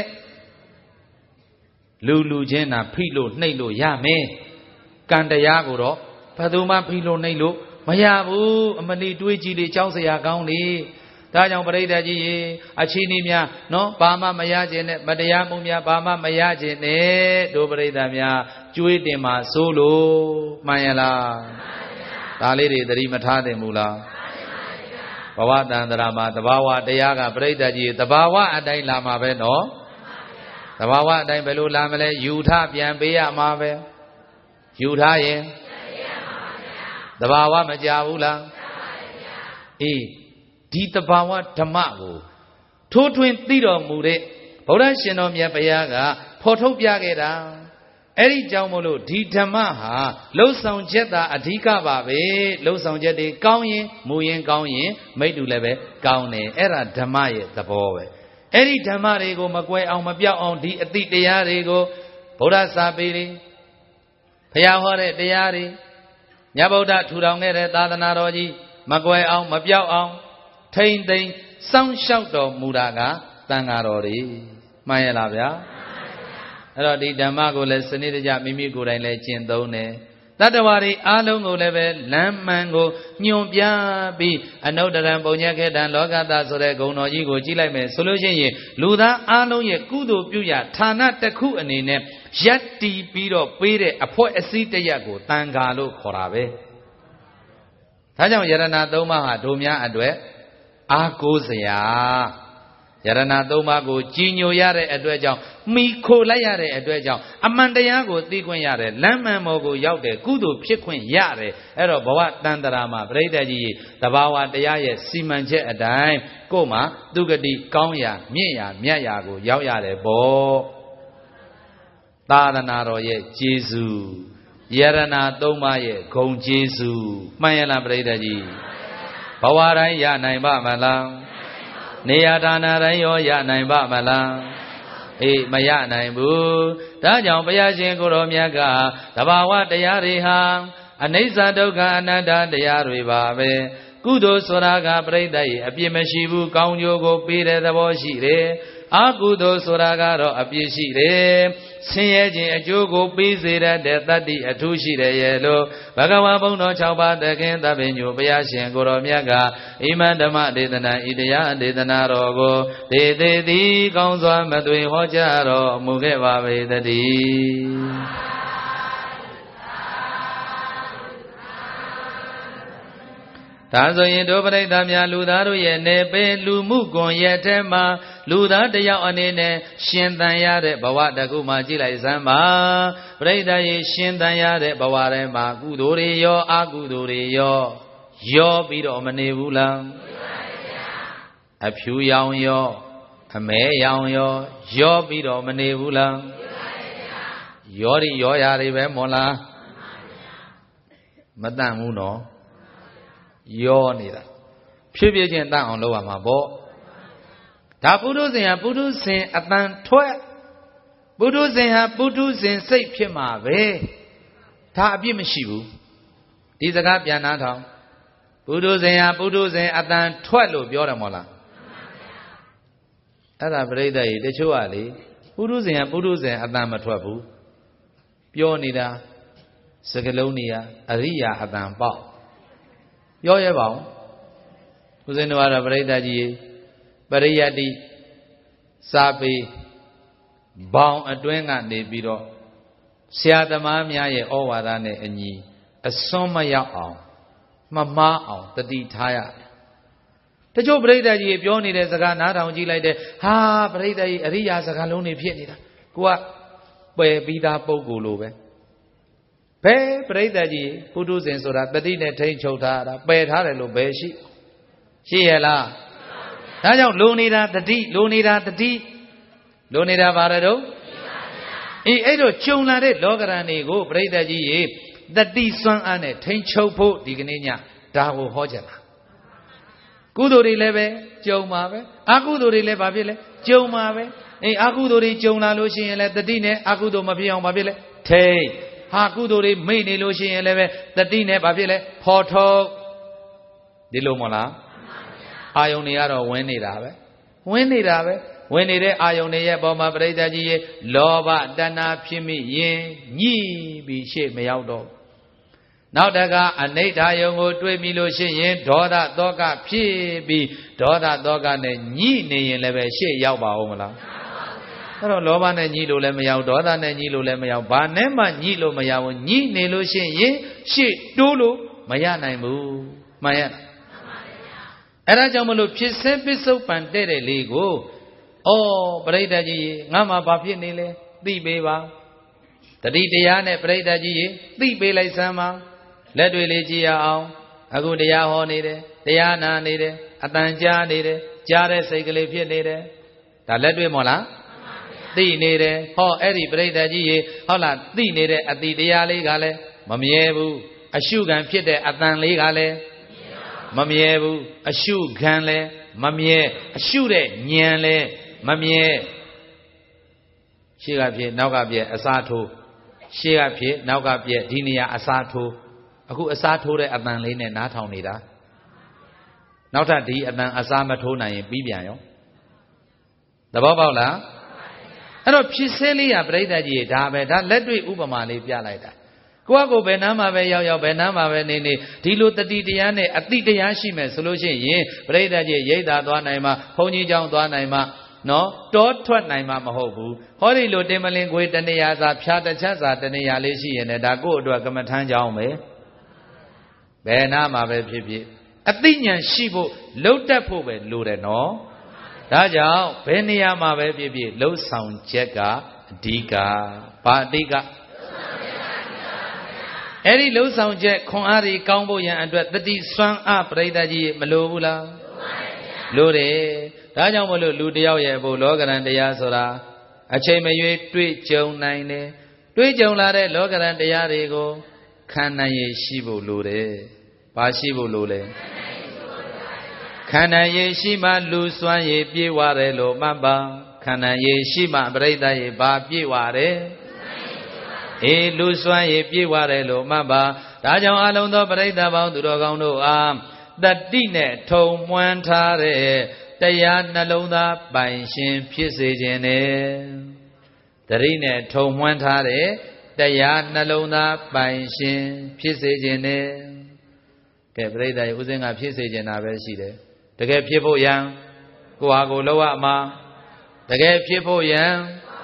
လူလူချင်းသာဖိလို့နှိပ်လို့ရမယ်ကံတရားကိုတော့ဘယ်သူမှဖိလို့နှိပ်လို့မရဘူးအမလီတွေးကြည့်လေကြောက်စရာကောင်းလေဒါကြောင့်ပရိသတ်ကြီးရေအချီးနီးများနော်ဘာမှမရခြင်းနဲ့မတရားမှုများဘာမှမရခြင်းနဲ့တို့ပရိသတ်များကျွေးတင်မှာစိုးလို့မှန်ရလားဒါလေးတွေသတိမထားသင့်ဘူးလားဘဝတန်တရာမှာတဘာဝတရားကပြိတ္တကြီးတဘာဝအတိုင်းလာမှာပဲနော်တဘာဝအတိုင်းဘယ်လိုလာမလဲယူထပြန်ပေးရမှာပဲယူထားရင်တဘာဝမကြဘူးလားအေးဒီတဘာဝဓမ္မကိုထိုးထွင်းသိတော်မူတဲ့ဗုဒ္ဓရှင်တော်မြတ်ဘုရားကဖော်ထုတ်ပြခဲ့တာအဲ့ဒီကြောင့်မို့လို့ဒီဓမ္မဟာလှုပ်ဆောင်ချက်သာအဓိကပါပဲလှုပ်ဆောင်ချက်တွေကောင်းရင်မူရင်ကောင်းရင်မိတ္တူလည်းပဲကောင်းတယ်အဲ့ဒါဓမ္မရဲ့သဘောပဲအဲ့ဒီဓမ္မတွေကိုမကွဲအောင်မပြောက်အောင်ဒီအတိတရားတွေကိုဗုဒ္ဓစာပေတွေဘုရားဟောတဲ့တရားတွေမြတ်ဗုဒ္ဓထူထောင်ခဲ့တဲ့သာသနာတော်ကြီးမကွဲအောင်မပြောက်အောင်ထိမ့်သိမ့်စောင့်ရှောက်တော်မူတာကသံဃာတော်တွေမှန်ရလားဗျာအဲ့တော့ဒီဓမ္မကိုလည်းစနစ်တကျမိမိကိုယ်တိုင်လည်းကျင့်သုံးတယ်တတ္တဝါတွေအားလုံးကိုလည်းပဲလမ်းမှန်ကိုညွန်ပြပြီးအနုတ္တရံပုံညခေတ္တံလောကတဆိုတဲ့ဂုဏ်တော်ကြီးကိုကြည့်လိုက်မယ်ဆိုလို့ရှိရင်လူသားအားလုံးရဲ့ကုသိုလ်ပြုရာဌာနတစ်ခုအနေနဲ့ယက်တီပြီးတော့ပေးတဲ့အဖွဲအစည်းတရက်ကိုတန်ခါလို့ခေါ်တာပဲဒါကြောင့်ယရဏသုံးပါးဟာတို့များအတွက်အားကိုးစရာယရဏသုံးပါးကိုကြည်ညိုရတဲ့အတွက်ကြောင့်မိခိုလိုက်ရတဲ့အတွက်ကြောင့်အမှန်တရားကိုသိခွင့်ရတယ်လမ်းမှန်ပေါ်ကိုရောက်တယ်ကုသိုလ်ဖြစ်ခွင့်ရတယ်အဲ့တော့ဘဝတန်တရာမှာပြိဿကြီးတဘာဝတရားရဲ့စီမံချက်အတိုင်းကို့မှာသူဂတိကောင်းရာမြင့်ရာမြတ်ရာကိုရောက်ရတယ်ပေါ့သာသနာတော်ရဲ့ကျေးဇူးယရဏသုံးပါးရဲ့ဂုဏ်ကျေးဇူးမှန်ရလားပြိဿကြီးဘဝတိုင်းရနိုင်ပါမလားနေရာဌာနတိုင်းရောရနိုင်ပါမလားအေးမရနိုင်ဘူးဒါကြောင့်ဘုရားရှင်ကိုရောမြတ်ကသဘာဝတရားတွေဟာအနိစ္စဒုက္ခအနတ္တတရားတွေပါပဲကုသိုလ်ဆိုတာကပြိတ္တရဲ့အပြစ်မရှိဘူးကောင်းကျိုးကိုပေးတဲ့သဘောရှိတယ်အကုသိုလ်ဆိုတာကတော့အပြစ်ရှိတယ်ဆင်းရဲခြင်းအကျိုးကိုပေးစေတတ်တဲ့တတ္တိအထူးရှိတယ်ရဲ့လို့ဘဂဝါဘုံတော်၆ပါးတခင်သဗ္ဗညုဘုရားရှင်ကိုရောမြတ်ကဣမံဓမ္မဒေသနာဣတရားဒေသနာတော်ကိုဒေသေးသည်ကောင်းစွာမသွေဟောကြားတော်မူခဲ့ပါပေတည်းဒါဆိုရင်ဒုပရိသတ်များလူသားတို့ရဲ့နေပေလူမှုကွန်ရက်ထဲမှာလူသားတယောက်အနေနဲ့ရှင်သန်ရတဲ့ဘဝတစ်ခုမှကြည့်လိုက်စမ်းပါပရိသတ်ရဲ့ရှင်သန်ရတဲ့ဘဝထဲမှာကုသိုလ်တွေရောအကုသိုလ်တွေရောရောပြီးတော့မနေဘူးလားအဖြူရောင်ရောအမဲရောင်ရောရောပြီးတော့မနေဘူးလားရောဒီရောရာတွေပဲမို့လားမတန့်ဘူးနော်ရောနေတာဖြည်းဖြည်းချင်းတန့်အောင်လုပ်ရမှာပေါ့ဒါပုထုဇဉ်ဟာပုထုဇဉ်အတန်ထွက်ပုထုဇဉ်ဟာပုထုဇဉ်စိတ်ဖြစ်မှာပဲဒါအပြစ်မရှိဘူးဒီစကားပြန်နာထောင်ပုထုဇဉ်ဟာပုထုဇဉ်အတန်ထွက်လို့ပြောတယ်မို့လားအဲ့ဒါပြိဿကြီးတချို့ကလေပုထုဇဉ်ဟာပုထုဇဉ်အတန်မထွက်ဘူးပြောနေတာစကလုံးနေရအရိယာအတန်ပေါက်ပြောရဲပါဦးဦးဇင်းတို့ကတော့ပရိသတ်ကြီးပရိယတ္တိစာပေဘောင်အတွင်းကနေပြီးတော့ဆရာသမားများရဲ့ဩဝါဒနဲ့အညီအစွန်းမရောက်အောင်မမှားအောင်တတိထားရတချို့ပရိသတ်ကြီးပြောနေတဲ့စကားနားထောင်ကြည့်လိုက်တဲ့ဟာပရိသတ်ကြီးအရိယာစကားလုံးတွေဖြစ်နေတာကိုကပယ်ပြီးသားပုံကိုယ်လိုပဲဘယ်ပရိသတ်ကြီးပုထုဇဉ်ဆိုတာတတိနဲ့ထိန်ချုပ်ထားတာပယ်ထားတယ်လို့ဘယ်ရှိရှိရလားဒါကြောင့်လိုနေတာတတိလိုနေတာတတိလိုနေတာဘာလဲတော့အေးအဲ့တော့ကြုံလာတဲ့လောကရန်တွေကိုပရိသတ်ကြီးရေတတိစွမ်းအားနဲ့ထိန်ချုပ်ဖို့ဒီကနေ့ညဒါကိုဟောကြတာကုသိုလ်တွေလည်းပဲကြုံပါပဲအကုသိုလ်တွေလည်းဘာဖြစ်လဲကြုံပါပဲအေးအကုသိုလ်တွေကြုံလာလို့ရှိရင်လည်းတတိနဲ့အကုသိုလ်မဖြစ်အောင်ဘာဖြစ်လဲထိန်ဟာကုသိုလ်တွေမိတ်နေလို့ရှိရင်လည်းပဲတတိနဲ့ဘာဖြစ်လဲဖော်ထုတ်ဒီလိုမဟုတ်လားအာယုန်တွေကတော့ဝင်နေတာပဲဝင်နေတာပဲဝင်နေတဲ့အာယုန်တွေရဲ့ပုံမှာပရိသတ်ကြီးရဲ့လောဘတဏှာဖြစ်မိရင်ညှိပြီးရှေ့မရောက်တော့နောက်တကအနိဋ္ဌာယုံကိုတွေးမိလို့ရှိရင်ဒေါသတောကဖြစ်ပြီးဒေါသတောကနဲ့ညှိနေရင်လည်းပဲရှေ့ရောက်ပါဦးမလားအဲ့တော့လောဘနဲ့ညှိလို့လည်းမရောက်ဒေါသနဲ့ညှိလို့လည်းမရောက်ဘာနဲ့မှညှိလို့မရဘူးညှိနေလို့ရှိရင်ရှေ့တိုးလို့မရနိုင်ဘူးမှန်ရအဲ့ဒါကြောင့်မလို့ဖြစ်စဲပစ္စုပန်တဲ့တဲ့လေးကိုဩပရိသတ်ကြီးငါမှဘာဖြစ်နေလဲသိပေးပါတတိတရားနဲ့ပရိသတ်ကြီးသိပေးလိုက်စမ်းပါလက်တွေလေးကြည့်ရအောင်အခုတရားဟောနေတယ်တရားနာနေတယ်အတန်ကြားနေတယ်ကြားတဲ့စိတ်ကလေးဖြစ်နေတယ်ဒါလက်တွေမို့လားသိနေတယ်ဟောအဲ့ဒီပရိသတ်ကြီးရေဟုတ်လားသိနေတဲ့အတိတရားလေးကလည်းမမြဲဘူးအရှုခံဖြစ်တဲ့အတန်လေးကလည်းမမြဲဘူးအရှုခံလည်းမမြဲအရှုတဲ့ဉာဏ်လည်းမမြဲရှေ့ကဖြစ်နောက်ကပြက်အစားထိုးရှေ့ကဖြစ်နောက်ကပြက်ဒီနေရာအစားထိုးအခုအစားထိုးတဲ့အတန်လေးနဲ့နားထောင်နေတာနောက်ထပ်ဒီအတန်အစားမထိုးနိုင်ရင်ပြီးပြန်ရောသဘောပေါက်လားအဲ့တော့ဖြစ်စဲလေးရပြိဿကြီးဒါပဲဒါလက်တွေ့ဥပမာလေးပြလိုက်တာကိုယ့်ကိုယ်ဘယ်နှမ်းမှာပဲရောက်ရောက်ဘယ်နှမ်းမှာပဲနေနေဒီလိုတတိတရားနဲ့အတိတရားရှိမယ်ဆိုလို့ရှိရင်ပြိဿကြီးရိတ်တာသွားနိုင်မှာဘုန်းကြီးကျောင်းသွားနိုင်မှာနော်တောထွက်နိုင်မှာမဟုတ်ဘူးဟောဒီလိုတင်မလင်ကိုယ်တဏှာစာဖြာတချက်စာတဏှာလေးရှိရင်လည်းဒါကိုယ့်အတွက်ကမ္မထမ်းကြောင်းပဲဘယ်နာမှာပဲဖြစ်ဖြစ်အသိဉာဏ်ရှိဖို့လှုပ်တတ်ဖို့ပဲလိုတယ်နော်ဒါကြောင့်ဘယ်နေရာမှာပဲဖြစ်ဖြစ်လှုပ်ဆောင်ချက်ကအဓိကဘာအဓိကအဲ့ဒီလှုပ်ဆောင်ချက်ခွန်အားတွေကောင်းဖို့ရန်အတွက်တတိစွမ်းအားပရိသတ်ကြီးမလိုဘူးလားလိုတယ်ဒါကြောင့်မလို့လူတယောက်ရဲ့ဘုလောကရန်တရားဆိုတာအချိန်မရွေးတွေ့ကြုံနိုင်တယ်တွေ့ကြုံလာတဲ့လောကရန်တရားတွေကိုခံနိုင်ရရှိဖို့လိုတယ်ဘာရှိဖို့လိုလဲခန္ဓာရေရှိမှလူစွမ်းရေပြေဝတယ်လို့မှတ်ပါခန္ဓာရေရှိမှပရိသတ်ရေဘာပြေဝတယ်အေးလူစွမ်းရေပြေဝတယ်လို့မှတ်ပါဒါကြောင့်အလုံးသောပရိသတ်ပေါင်းသူတော်ကောင်းတို့အားတတိနဲ့ထုံမွမ်းထားတဲ့တရားနှလုံးသားပိုင်ရှင်ဖြစ်စေခြင်းနဲ့တတိနဲ့ထုံမွမ်းထားတဲ့တရားနှလုံးသားပိုင်ရှင်ဖြစ်စေခြင်းနဲ့ကဲပရိသတ်ရေဥစဉ်ကဖြစ်စေခြင်းတာပဲရှိတယ်တကယ်ဖြစ်ဖို့ရန်ကိုဟာကိုလောက်ရမှာတကယ်ဖြစ်ဖို့ရန်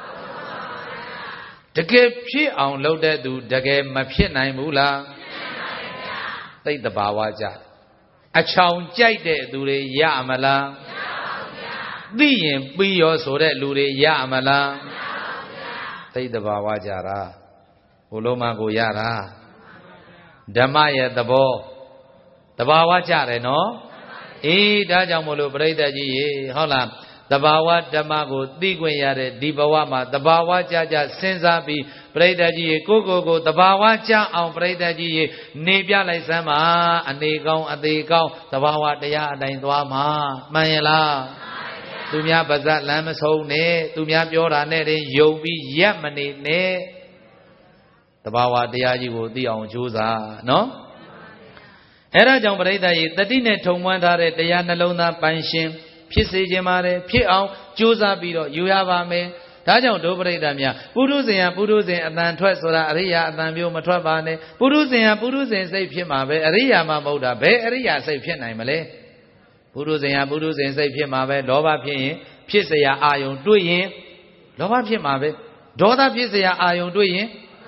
တကယ်ဖြစ်အောင်လုပ်တဲ့သူတကယ်မဖြစ်နိုင်ဘူးလားသိတဘာဝကြအချောင်ကြိုက်တဲ့သူတွေရမလားသိရင်ပြီးရောဆိုတဲ့လူတွေရမလားသိတဘာဝကြတာဘုလုံးမကိုရတာဓမ္မရဲ့သဘောတဘာဝကြတယ်နော်အေးဒါကြောင့်မို့လို့ပြိဿကြီးရေဟုတ်လားတဘာဝဓမ္မကိုသိခွင့်ရတဲ့ဒီဘဝမှာတဘာဝကြကြစဉ်းစားပြီးပြိဿကြီးရေကိုကိုကိုတဘာဝကြအောင်ပြိဿကြီးရေနေပြလိုက်စမ်းပါအနေကောင်းအသေးကောင်းတဘာဝတရားအတိုင်းသွားမှာမှန်ရဲ့လားသူများပါဇက်လမ်းမဆုံးနဲ့သူများပြောတာနဲ့တင်ယုံပြီးရက်မနေနဲ့တဘာဝတရားကြီးကိုသိအောင်ကြိုးစားနော်အဲ့ဒါကြောင့်ပရိသတ်ရေတတိနဲ့ထုံမွမ်းထားတဲ့တရားနှလုံးသားပိုင်ရှင်ဖြစ်စေခြင်းပါတယ်ဖြစ်အောင်ကြိုးစားပြီးတော့ယူရပါမယ်ဒါကြောင့်ဒုပရိသတ်များပုရုဇဉ်ဟာပုရုဇဉ်အတန်ထွက်ဆိုတာအရိယာအတန်မျိုးမထွက်ပါနဲ့ပုရုဇဉ်ဟာပုရုဇဉ်စိတ်ဖြစ်မှာပဲအရိယာမှမဟုတ်တာဘယ်အရိယာစိတ်ဖြစ်နိုင်မလဲပုရုဇဉ်ဟာပုရုဇဉ်စိတ်ဖြစ်မှာပဲလောဘဖြစ်ရင်ဖြစ်เสียအာယုံတွေ့ရင်လောဘဖြစ်မှာပဲဒေါသဖြစ်เสียအာယုံတွေ့ရင်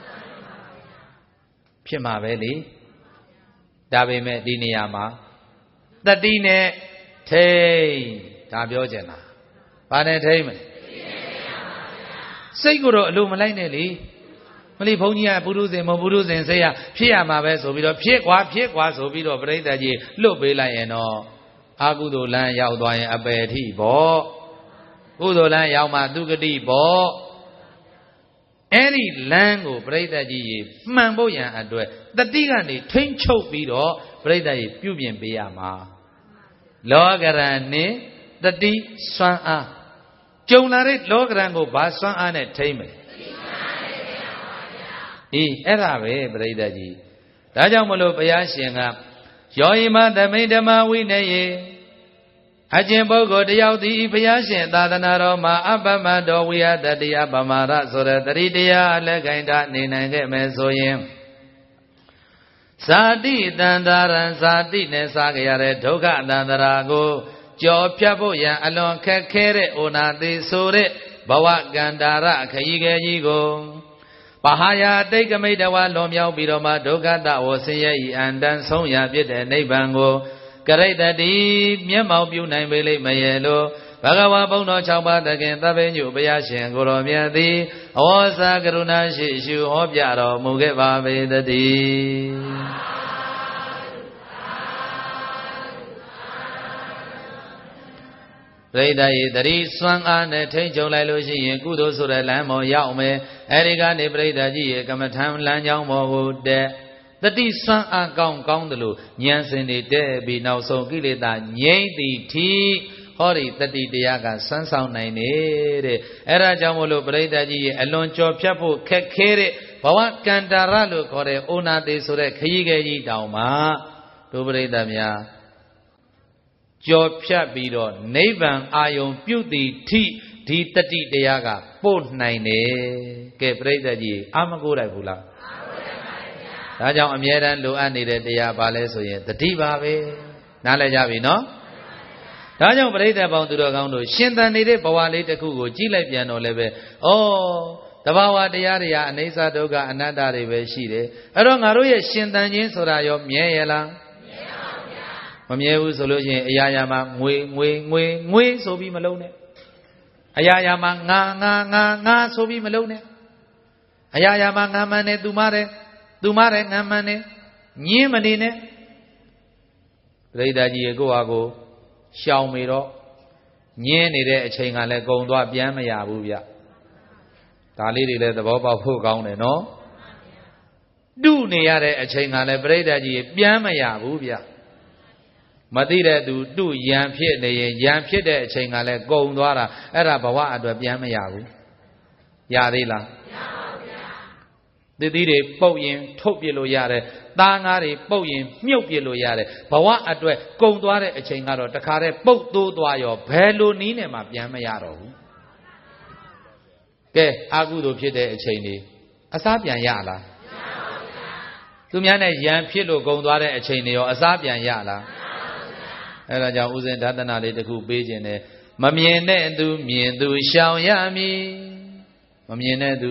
ဖြစ်မှာပဲလေဒါပေမဲ့ဒီနေရာမှာတတိနဲ့ထိန်ဒါပြောချင်တာဘာနဲ့ထိန်မလဲစိတ်ကိုတော့အလိုမလိုက်နဲ့လေမလေးဘုန်းကြီးကပုရုဇဉ်မပုရုဇဉ်စိတ်ရဖြစ်ရမှာပဲဆိုပြီးတော့ဖြစ်ကွာဖြစ်ကွာဆိုပြီးတော့ပြိဿကြီးလွတ်ပေးလိုက်ရင်တော့အာကုသိုလ်လမ်းရောက်သွားရင်အပယ်ထိပေါ့ကုသိုလ်လမ်းရောက်မှသူဂတိပေါ့အဲ့ဒီလမ်းကိုပြိဿကြီးရေမှန်ဖို့ရန်အတွက်တတိကနေထိမ့်ချုပ်ပြီးတော့ပြိဿကြီးပြုပြင်ပေးရမှာလောကရန်နဲ့တတိစွမ်းအားကြုံလာတဲ့လောကရန်ကိုဘာစွမ်းအားနဲ့ထိမ့်မလဲအေးအဲ့ဒါပဲပြိဿကြီးဒါကြောင့်မလို့ဘုရားရှင်ကယောဟိမသမိဓမ္မဝိနယေအကျင့်ပုဂ္ဂိုလ်တယောက်သည်ဘုရားရှင်သာသနာတော်မှာအပ္ပမတော်ဝိယတတရားပမာရဆိုတဲ့တတိတရားလက်ကိုင်တာနေနိုင်ခဲ့မယ်ဆိုရင်ဇာတိတန္တရံဇာတိနဲ့စားကြရတဲ့ဒုက္ခတန္တရာကိုကြော်ဖြတ်ဖို့ရန်အလွန်ခက်ခဲတဲ့ဩနာတိဆိုတဲ့ဘဝကန္တာရခရီးခဲကြီးကိုပဟာယတိတ်ကမိတ္တဝါလွန်မြောက်ပြီးတော့မှဒုက္ခတဝဆင်းရဲဤအန္တန်ဆုံးရဖြစ်တဲ့နိဗ္ဗာန်ကိုကရိတ္တိမျက်မှောက်ပြုနိုင်ပေလိမ့်မရဲ့လို့ဘဂဝါဘုံတော်၆ပါးတခင်သဗ္ဗညုဘုရားရှင်ကိုတော်မြတ်သည်အဝေါစာကရုဏာရှိရှုဟောပြတော်မူခဲ့ပါပေတည်းပြိဿရေတတိစွမ်းအားနဲ့ထိမ့်ချုပ်လိုက်လို့ရှိရင်ကုသိုလ်ဆိုတဲ့လမ်းပေါ်ရောက်မယ်အဲဒီကနေပြိဿကြီးရေကမ္မထံလမ်းကြောင်းပေါ်ကိုတက်တတိစွမ်းအားကောင်းကောင်းတယ်လို့ဉာဏ်စင်တွေတဲ့ပြီးနောက်ဆုံးကိလေသာငြိမ့်သည်ထိဟောဒီတတိတရားကစွမ်းဆောင်နိုင်နေတဲ့အဲဒါကြောင့်မို့လို့ပြိဿကြီးရေအလွန်ကြော်ဖြတ်ဖို့ခက်ခဲတဲ့ဘဝကန္တာရလို့ခေါ်တဲ့ဩနာတိဆိုတဲ့ခရီးခဲကြီးတောင်မှတို့ပြိဿများကြော်ဖြတ်ပြီးတော့နိဗ္ဗာန်အာယုံပြုသည်ထိဒီတတိတရားကပို့နိုင်တယ်ကဲပြိဿကြီးအာမကိုလိုက်ဘူးလားဒါကြောင့်အမြဲတမ်းလိုအပ်နေတဲ့တရားပါလဲဆိုရင်တတိပါပဲနားလည်ကြပြီနော်ဒါကြောင့်ပရိသတ်ပေါင်းသူတော်ကောင်းတို့ရှင်သန်နေတဲ့ဘဝလေးတစ်ခုကိုကြည့်လိုက်ပြန်တော့လည်းပဲဩတဘာဝတရားတွေဟာအနိစ္စဒုက္ခအနတ္တတွေပဲရှိတယ်အဲ့တော့ငါတို့ရဲ့ရှင်သန်ခြင်းဆိုတာရောမြဲရလားမမြဲဘူးဆိုလို့ရှိရင်အရာရာမှာငွေငွေငွေငွေဆိုပြီးမလုံးနဲ့အရာရာမှာငါငါငါငါဆိုပြီးမလုံးနဲ့အရာရာမှာငါမှန်တယ်သူမတယ်သူမတယ်ငါမှန်တယ်ညင်းမနေနဲ့ပြိဿကြီးရေကိုယ့်ဟာကိုရှောင်မေတော့ညင်းနေတဲ့အချိန်ကလည်းကုံသွားပြန်မရဘူးဗျဒါလေးတွေလည်းသဘောပေါက်ဖို့ကောင်းတယ်နော်တုနေရတဲ့အချိန်ကလည်းပြိဿကြီးရေပြန်မရဘူးဗျမသိတဲ့သူတုယံဖြစ်နေရင်ယံဖြစ်တဲ့အချိန်ကလည်းကုံသွားတာအဲ့ဒါဘဝအတွက်ပြန်မရဘူးရသေးလားမရပါဘူးဗျာသတိတွေပုတ်ရင်ထုတ်ပြလို့ရတယ်သားငါးတွေပုတ်ရင်မြုပ်ပြလို့ရတယ်ဘဝအတွက်ကုံသွားတဲ့အချိန်ကတော့တခါတည်းပုတ်တိုးသွားရောဘယ်လိုနည်းနဲ့မှပြန်မရတော့ဘူးကဲအာကုသို့ဖြစ်တဲ့အချိန်တွေအစားပြန်ရလားမရပါဘူးဗျာသူများနဲ့ယံဖြစ်လို့ကုံသွားတဲ့အချိန်တွေရောအစားပြန်ရလားအဲ့ဒါကြောင့်ဥစဉ်ဒါသနာလေးတစ်ခုပေးခြင်းနဲ့မမြင်တဲ့သူမြင်သူရှောင်ရမည်မမြင်တဲ့သူ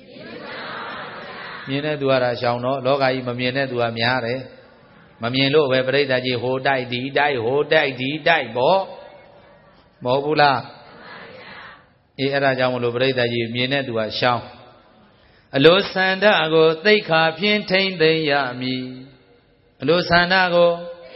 မြင်တဲ့သူကတော့ရှောင်တော့လောကကြီးမမြင်တဲ့သူကများတယ်မမြင်လို့ပဲပြိဿကြီးဟိုတိုက်ဒီတိုက်ဟိုတိုက်ဒီတိုက်ပေါ့မဟုတ်ဘူးလားအေးအဲ့ဒါကြောင့်မလို့ပြိဿကြီးမြင်တဲ့သူကရှောင်အလိုဆန္ဒကိုသိက္ခာဖြင့်ထိမ့်သိမ်းရမည်အလိုဆန္ဒကို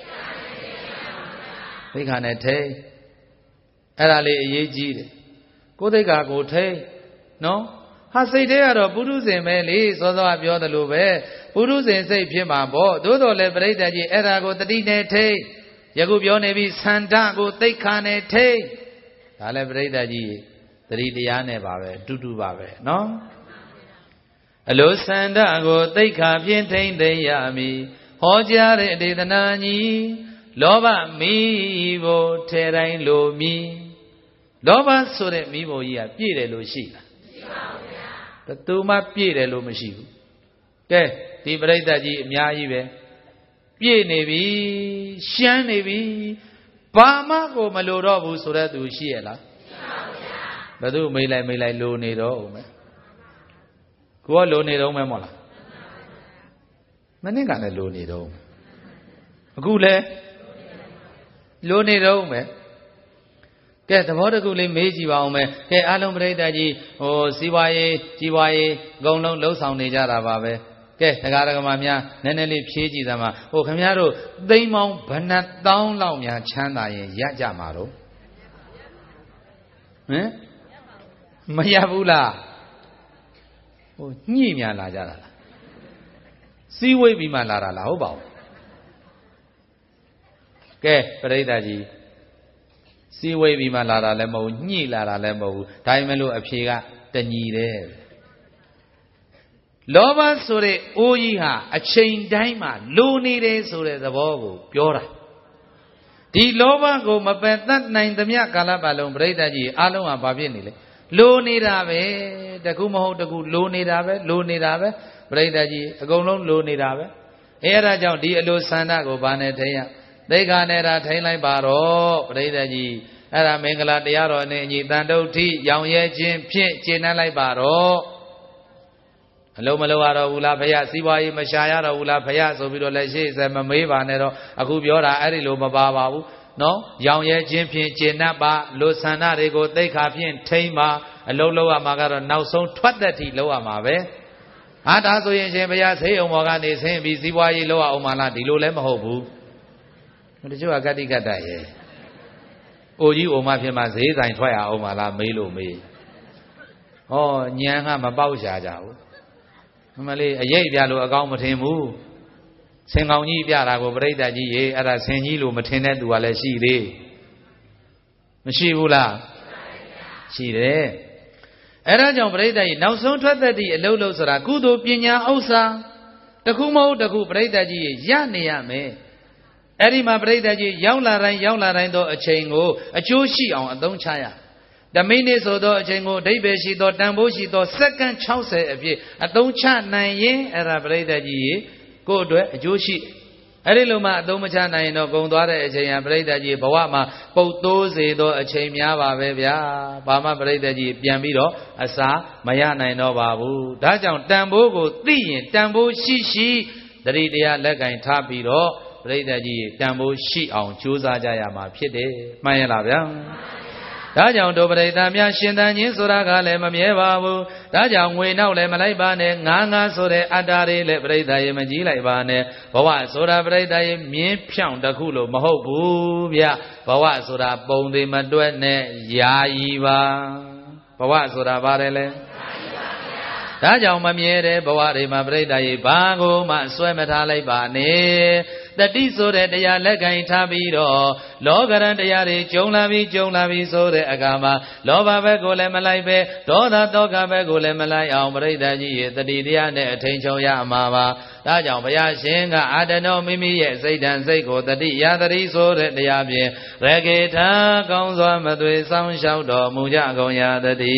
သိက္ခာနဲ့ထိတ်အဲ့ဒါလေးအရေးကြီးတယ်ကိုယ်သိက္ခာကိုထိတ်နော်ဟာစိတ်ထဲကတော့ပုရုဇဉ်ပဲလေစောစောကပြောသလိုပဲပုရုဇဉ်စိတ်ဖြစ်မှာပေါ့သို့တော်လည်းပြိဿကြီးအဲ့ဒါကိုတတိနဲ့ထိတ်ယခုပြောနေပြီဆန္ဒကိုသိက္ခာနဲ့ထိတ်ဒါလည်းပြိဿကြီးတတိတရားနဲ့ပါပဲတူတူပါပဲနော်အလိုဆန္ဒကိုသိက္ခာဖြင့်ထိမ့်သိမ်းရမည်ဟောကြားတဲ့ဒေသနာကြီးလောဘမီးဖို့ထဲတိုင်းလိုမီးလောဘဆိုတဲ့မီးဖို့ကြီးကပြည့်တယ်လို့ရှိလားမရှိပါဘူးဗျာဘယ်သူမှပြည့်တယ်လို့မရှိဘူးကဲဒီပရိသတ်ကြီးအများကြီးပဲပြည့်နေပြီရှမ်းနေပြီဘာမှကိုမလိုတော့ဘူးဆိုတဲ့သူရှိရလားမရှိပါဘူးဗျာဘယ်သူမေးလိုက်မေးလိုက်လိုနေတော့ဦးမယ်ကိုကလိုနေတော့မယ်မဟုတ်လားမနစ်ကလည်းလိုနေတော့အခုလဲလိုနေတော့မယ်ကဲသဘောတခုလေးမေးကြည့်ပါဦးမယ်ကဲအားလုံးပရိသတ်ကြီးဟိုစီးပွားရေးကြီးပွားရေးအကုန်လုံးလှုပ်ဆောင်နေကြတာပါပဲကဲတရားဓမ္မများနည်းနည်းလေးဖြေးကြည့်သမှာဟိုခင်ဗျားတို့သိန်းပေါင်းဘဏ္ဍတောင်းလောက်များချမ်းသာရင်ရကြမှာတော့ဟမ်မရဘူးလားဟိုညှိများလာကြတာလားစီးဝေးပြီးမှလာတာလားဟုတ်ပါဘူးကဲပရိသတ်ကြီးစီဝေးပြီးမှလာတာလည်းမဟုတ်ညှိလာတာလည်းမဟုတ်ဘူးဒါပေမဲ့လို့အဖြေကတညီတယ်လောဘဆိုတဲ့အိုးကြီးဟာအချိန်တိုင်းမှာလိုနေတယ်ဆိုတဲ့သဘောကိုပြောတာဒီလောဘကိုမပယ်တတ်နိုင်သမျှကာလပတ်လုံးပရိသတ်ကြီးအားလုံးဟာဘာဖြစ်နေလဲလိုနေတာပဲတကူမဟုတ်တကူလိုနေတာပဲလိုနေတာပဲပရိသတ်ကြီးအကုန်လုံးလိုနေတာပဲအဲအဲ့ဒါကြောင့်ဒီအလိုဆန္ဒကိုဘာနဲ့ထိရသိက္ခာနဲ့တာထိန်လိုက်ပါတော့ပရိသတ်ကြီးအဲ့ဒါမင်္ဂလာတရားတော်နဲ့အညီတန်တုဋ္ဌိရောင်ရဲခြင်းဖြင့်ကျင့်နှံ့လိုက်ပါတော့အလုံးမလုံးရတော့ဘူးလားဖယားစီးပွားရေးမရှာရတော့ဘူးလားဖယားဆိုပြီးတော့လည်းရှေ့ဆက်မမေးပါနဲ့တော့အခုပြောတာအဲ့ဒီလိုမပါပါဘူးနော်ရောင်ရဲခြင်းဖြင့်ကျင့်နှံ့ပါလူဆန္ဒတွေကိုသိက္ခာဖြင့်ထိန်ပါအလုံးလုံးရမှာကတော့နောက်ဆုံးထွက်သက်ထိလုံးရမှာပဲဟာဒါဆိုရင်ရှင်ဖယားဆေးုံပေါ်ကနေဆင်းပြီးစီးပွားရေးလုံးရအောင်မလားဒီလိုလည်းမဟုတ်ဘူးတချို့ကကတိကတ္တရဲ့အိုကြီးအိုမဖြစ်မှဈေးဆိုင်ထွက်ရအောင်မလားမေးလို့မေးဟောညံကမပေါက်ရှာကြဘူးမမလေးအရေးပြလို့အကောင်းမထင်ဘူးဆင်ကောင်ကြီးပြတာကိုပြိဿကြီးရေအဲ့ဒါဆင်ကြီးလို့မထင်တဲ့သူကလည်းရှိသေးမရှိဘူးလားရှိတယ်အဲ့ဒါကြောင့်ပြိဿကြီးနောက်ဆုံးထွက်သက်သည့်အလုံးလုံးဆိုတာကုသိုလ်ပညာဥစ္စာတခုမဟုတ်တခုပြိဿကြီးရနေရမယ်အဲ့ဒီမှာပြိဿကြီးရောက်လာတိုင်းရောက်လာတိုင်းသောအချိန်ကိုအကျိုးရှိအောင်အသုံးချရတမိနစ်ဆိုသောအချိန်ကိုအဓိပ္ပာယ်ရှိသောတန်ဖိုးရှိသောစက္ကန့်၆၀အပြည့်အသုံးချနိုင်ရင်အဲ့ဒါပြိဿကြီးကိုယ့်အတွက်အကျိုးရှိအဲ့ဒီလိုမှအသုံးမချနိုင်ရင်တော့ဂုံသွားတဲ့အချိန်ဟာပြိဿကြီးဘဝမှာပုတ်တိုးစေသောအချိန်များပါပဲဗျာဘာမှပြိဿကြီးပြန်ပြီးတော့အစာမရနိုင်တော့ပါဘူးဒါကြောင့်တန်ဖိုးကိုသိရင်တန်ဖိုးရှိရှိတတိတရားလက်ကင်ထားပြီးတော့ပရိသတ်ကြီးတန်ဖိုးရှိအောင်ကြိုးစားကြရမှာဖြစ်တယ်မှန်ရလားဗျာဒါကြောင့်တို့ပရိသတ်များရှင်သန်ခြင်းဆိုတာကလည်းမမြဲပါဘူးဒါကြောင့်ငွေနောက်လည်းမလိုက်ပါနဲ့ငါးငါးဆိုတဲ့အတ္တတွေလည်းပရိသတ်ရေမကြီးလိုက်ပါနဲ့ဘဝဆိုတာပရိသတ်ရေမြင်းဖြောင်းတစ်ခုလို့မဟုတ်ဘူးဗျဘဝဆိုတာပုံသေးမတွက်နဲ့ယာယီပါဘဝဆိုတာပါတယ်လေဒါကြောင့်မမြဲတဲ့ဘဝတွေမှာပြိဿရေဘာကိုမှဆွဲမထားလိုက်ပါနဲ့တတိဆိုတဲ့တရားလက်ကင်ထားပြီးတော့လောကရန်တရားတွေကျုံလာပြီးကျုံလာပြီးဆိုတဲ့အခါမှာလောဘဘက်ကိုလည်းမလိုက်ပဲဒေါသတောကဘက်ကိုလည်းမလိုက်အောင်ပရိသတ်ကြီးရဲ့တတိတရားနဲ့အထိန်ချုံရမှာပါဒါကြောင့်ဘုရားရှင်ကအာတနောမိမိရဲ့စိတ်ဓာတ်စိတ်ကိုတတိယတတိဆိုတဲ့တရားဖြင့်ရကေထာကောင်းစွာမသွေဆောင်လျှောက်တော်မူကြကုန်ရာတတိ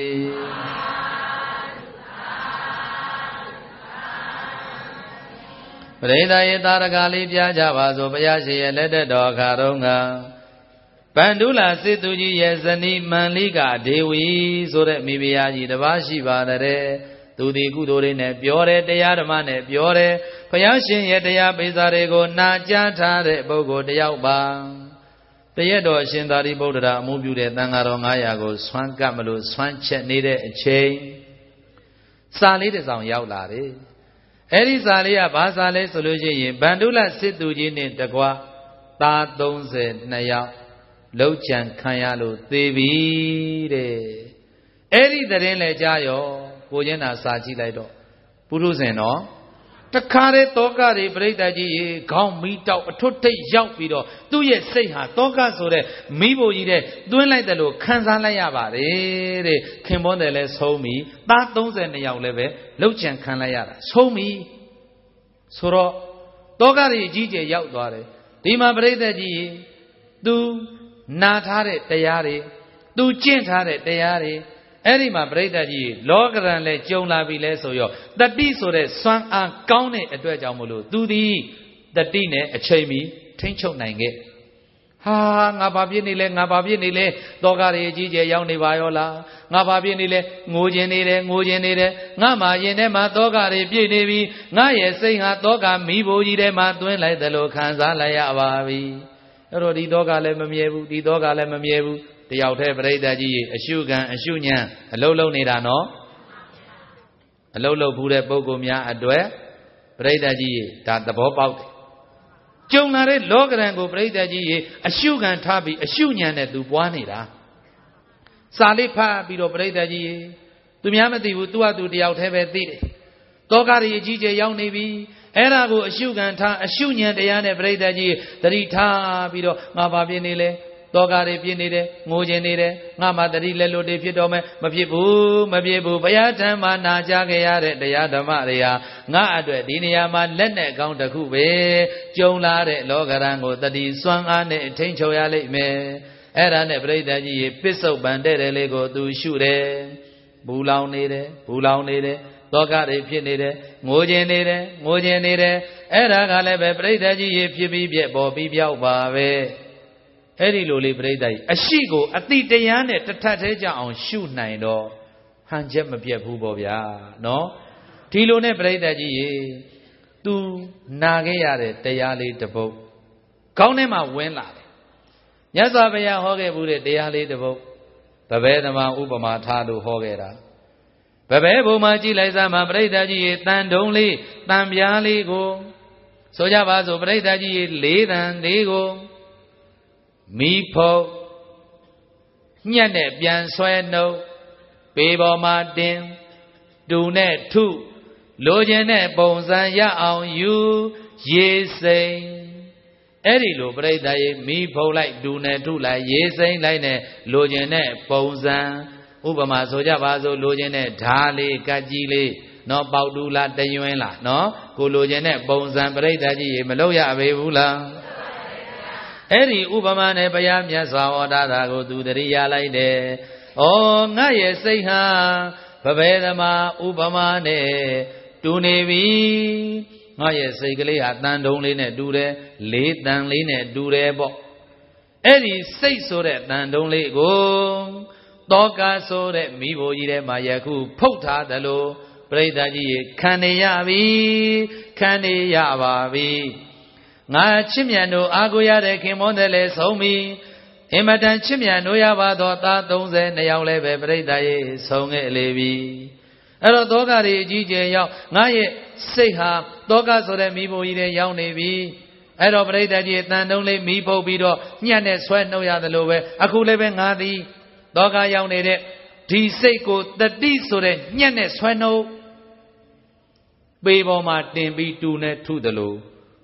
ပရိသတ်ရဲ့တာရကလေးပြကြပါစို့ဘုရားရှင်ရဲ့လက်ထက်တော်အခါတုန်းကပန္ဒုလာစစ်သူကြီးရဲ့ဇနီးမန္လိကဒေဝီဆိုတဲ့မိဖုရားကြီးတစ်ပါးရှိပါတယ်သူဒီကုသိုလ်တွေနဲ့ပြောတယ်တရားဓမ္မနဲ့ပြောတယ်ဘုရားရှင်ရဲ့တရားပိစာတွေကိုနာကြားထားတဲ့ပုဂ္ဂိုလ်တယောက်ပါတရက်တော်အရှင်သာရိပုတ္တရာအမှုပြုတဲ့သံဃာတော်ငါးရာကိုဆွမ်းကပ်မလို့ဆွမ်းချက်နေတဲ့အချိန်စာလေးတစ်စောင်ရောက်လာတယ်အဲ့ဒီစာလေးကဘာစာလဲဆိုလို့ရှိရင်ဗန္ဓုလစစ်သူကြီးနဲ့တကွသားသုံးဆယ်နှစ်ယောက်လှုပ်ကြံခံရလို့သေပြီတဲ့အဲ့ဒီသတင်းလဲကြားရောကိုချင်းသာစာကြည့်လိုက်တော့ပုထုဇဉ်တော့တခါတည်းတောကတွေပြိတ္တကြီးရေခေါင်းမီးတောက်အထွတ်ထိပ်ရောက်ပြီးတော့သူ့ရဲ့စိတ်ဟာတောကဆိုတဲ့မီးဖို့ကြီးတဲ့တွင်းလိုက်တယ်လို့ခံစားလိုက်ရပါတယ်တဲ့ခင်ပွန်းတယ်လဲဆုံးပြီသားသုံးဆယ်နှစ်ယောက်လည်းပဲလှုပ်ကြံခံလိုက်ရတာဆုံးပြီဆိုတော့တောကတွေအကြီးကျယ်ရောက်သွားတယ်ဒီမှာပြိတ္တကြီးရေသူနာထားတဲ့တရားတွေသူကျင့်ထားတဲ့တရားတွေအဲ့ဒီမှာပြိတ္တကြီးလောကရန်လဲကြုံလာပြီလဲဆိုရောတတိဆိုတဲ့စွမ်းအားကောင်းတဲ့အတွက်ကြောင့်မလို့သူသည်တတိနဲ့အချိန်မီထိမ့်ချုပ်နိုင်ခဲ့ဟာငါဘာဖြစ်နေလဲငါဘာဖြစ်နေလဲတောကတွေအကြီးကျယ်ရောက်နေပါရောလားငါဘာဖြစ်နေလဲငိုခြင်းနေတယ်ငိုခြင်းနေတယ်ငါမှရင်ထဲမှာတောကတွေပြည့်နေပြီငါရဲ့စိတ်ဟာတောကမီးဘိုးကြီးထဲမှာတွင်းလိုက်တယ်လို့ခံစားလိုက်ရပါပြီအဲ့တော့ဒီတောကလည်းမမြဲဘူးဒီတောကလည်းမမြဲဘူးတယောက်တည်းပြိတ္တကြီးအရှုခံအရှုညံအလုံးလုံးနေတာနော်အလုံးလုံးဘူးတဲ့ပုဂ္ဂိုလ်များအတွက်ပြိတ္တကြီးဒါသဘောပေါက်တယ်ကြုံလာတဲ့လောကရန်ကိုပြိတ္တကြီးအရှုခံထားပြီးအရှုညံနဲ့သူပွားနေတာစာလေးဖတ်ပြီးတော့ပြိတ္တကြီးသူများမသိဘူးသူကသူတယောက်တည်းပဲသိတယ်တောကတွေအကြီးကျယ်ရောက်နေပြီအဲ့ဒါကိုအရှုခံထားအရှုညံတရားနဲ့ပြိတ္တကြီးတတိထားပြီးတော့ငါဘာဖြစ်နေလဲတောကတွေပြင်းနေတယ်ငိုခြင်းနေတယ်ငါမှတတိလက်လွတ်တွေဖြစ်တော့မယ်မဖြစ်ဘူးမဖြစ်ဘူးဘုရားထံမှာနာကြားခဲ့ရတဲ့တရားဓမ္မတွေဟာငါအတွက်ဒီနေရာမှာလက်နဲ့ကောင်းတစ်ခုပဲကြုံလာတဲ့လောကရန်ကိုတတိစွမ်းအားနဲ့ထိန်းချုပ်ရလိမ့်မယ်အဲ့ဒါနဲ့ပြိတ္တကြီးရေပစ္စုပန်တဲ့တယ်လေးကိုသူရှုတယ်ဘူးလောင်နေတယ်ဘူးလောင်နေတယ်တောကတွေဖြစ်နေတယ်ငိုခြင်းနေတယ်ငိုခြင်းနေတယ်အဲ့ဒါကလည်းပဲပြိတ္တကြီးရေဖြစ်ပြီးပြက်ပေါ်ပြီးပြောက်ပါပဲအဲ့ဒီလိုလေးပြိတ္တကြီးအရှိကိုအတိတရားနဲ့တထပ်သေးကြအောင်ရှုနိုင်တော့ဟန်ချက်မပြတ်ဘူးပေါ့ဗျာနော်ဒီလိုနဲ့ပြိတ္တကြီးရေသူနာခဲ့ရတဲ့တရားလေးတစ်ပုဒ်ခေါင်းထဲမှာဝင်လာတယ်မြတ်စွာဘုရားဟောခဲ့ဘူးတဲ့တရားလေးတစ်ပုဒ်ဗဗေသမဥပမာထားလို့ဟောခဲ့တာဗဗေဘုံမှာကြည်လိုက်စားမှာပြိတ္တကြီးရေတန်တုံးလေးတန်ပြားလေးကိုဆိုကြပါစို့ပြိတ္တကြီးရေလေးတန်လေးကိုမီးဖုတ်ညက်နဲ့ပြန်ဆွဲနှုတ်ပေပေါ်မှာတင်တူနဲ့ထုလိုချင်တဲ့ပုံစံရအောင်ယူရေးစိမ်အဲ့ဒီလိုပြိတ္တရေမီးဖုတ်လိုက်တူနဲ့ထုလိုက်ရေးစိမ်လိုက်နဲ့လိုချင်တဲ့ပုံစံဥပမာဆိုကြပါစို့လိုချင်တဲ့ဓာလေးကတ်ကြီးလေးနော်ပေါတူလားတယွင်းလားနော်ကိုလိုချင်တဲ့ပုံစံပြိတ္တကြီးရေမလုပ်ရပေဘူးလားအဲ့ဒီဥပမာနဲ့ဘုရားမြတ်စွာဟောတာကိုသူတရိယာလိုက်တယ်။ဩငါရဲ့စိတ်ဟာဗဗေသမဥပမာနဲ့တူနေပြီ။ငါရဲ့စိတ်ကလေးဟာတန်တုံးလေးနဲ့တူတယ်။လေးတန်လေးနဲ့တူတယ်ပေါ့။အဲ့ဒီစိတ်ဆိုတဲ့တန်တုံးလေးကိုတောကဆိုတဲ့မိဘကြီးထဲမှာယခုဖုတ်ထားတယ်လို့ပြိတ္တကြီးခံနေရပြီ။ခံနေရပါပြီ။ငါချစ်မြတ်တို့အာကိုရတဲ့ခင်မွန်းတယ်လေဆုံးပြီအင်မတန်ချစ်မြတ်တို့ရပါတော့သားသုံးဆယ်နှစ်ယောက်လည်းပဲပြိတ္တရေဆုံးခဲ့လေပြီအဲ့တော့တောကတွေအကြီးကျယ်ရောက်ငါရဲ့စိတ်ဟာတောကဆိုတဲ့မိဘကြီးတွေရောက်နေပြီအဲ့တော့ပြိတ္တကြီးတန်တုံးလေးမိပုတ်ပြီးတော့ညှက်နဲ့ဆွဲနှုတ်ရတယ်လို့ပဲအခုလည်းပဲငါသည်တောကရောက်နေတဲ့ဒီစိတ်ကိုတတိဆိုတဲ့ညှက်နဲ့ဆွဲနှုတ်ပေပေါ်မှာတင်ပြီးတူနဲ့ထုတယ်လို့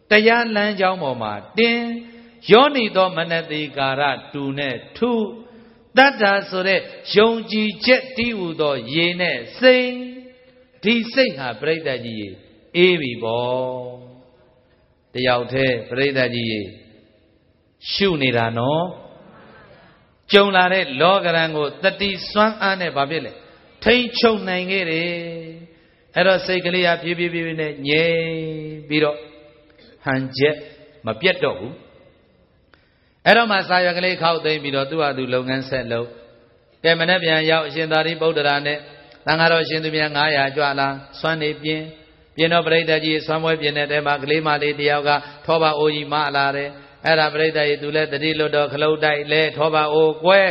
တရားလမ်းကြောင်းပေါ်မှာတင်းယောနိသောမနတိကာရတူနဲ့ထုတတ္တာဆိုတဲ့ယုံကြည်ချက်တည်ဟူသောရေနဲ့စိတ်ဒီစိတ်ဟာပြိတ္တကြီးရေအေးပြီပေါ့တယောက်တည်းပြိတ္တကြီးရေရှုနေတာနော်ကြုံလာတဲ့လောကရန်ကိုတတိစွမ်းအားနဲ့ဘာဖြစ်လဲထိမ့်ချုပ်နိုင်ခဲ့တယ်အဲ့တော့စိတ်ကလေးဟာဖြည်းဖြည်းဖြည်းနဲ့ငြိမ်ပြီးတော့ဟန်ချက်မပြတ်တော့ဘူးအဲ့တော့မှစာရွက်ကလေးခောက်သိမ်းပြီးတော့သူ့ဟာသူလုပ်ငန်းဆက်လုပ်ကဲမနေ့ပြန်ရောက်အရှင်သာရိပုတ္တရာနဲ့သံဃာတော်ရှင်သူမြတ်ငါးရာကြွလာစွမ်းနေပြင်းပြင်းတော့ပရိသတ်ကြီးစွမ်းပွဲပြင်းတဲ့တဲမှာကလေးမလေးတယောက်ကထောပါအိုကြီးမလာတယ်အဲ့ဒါပရိသတ်ကြီးသူလည်းတတိလွတ်တော့ခလုတ်တိုက်လဲထောပါအိုကွဲ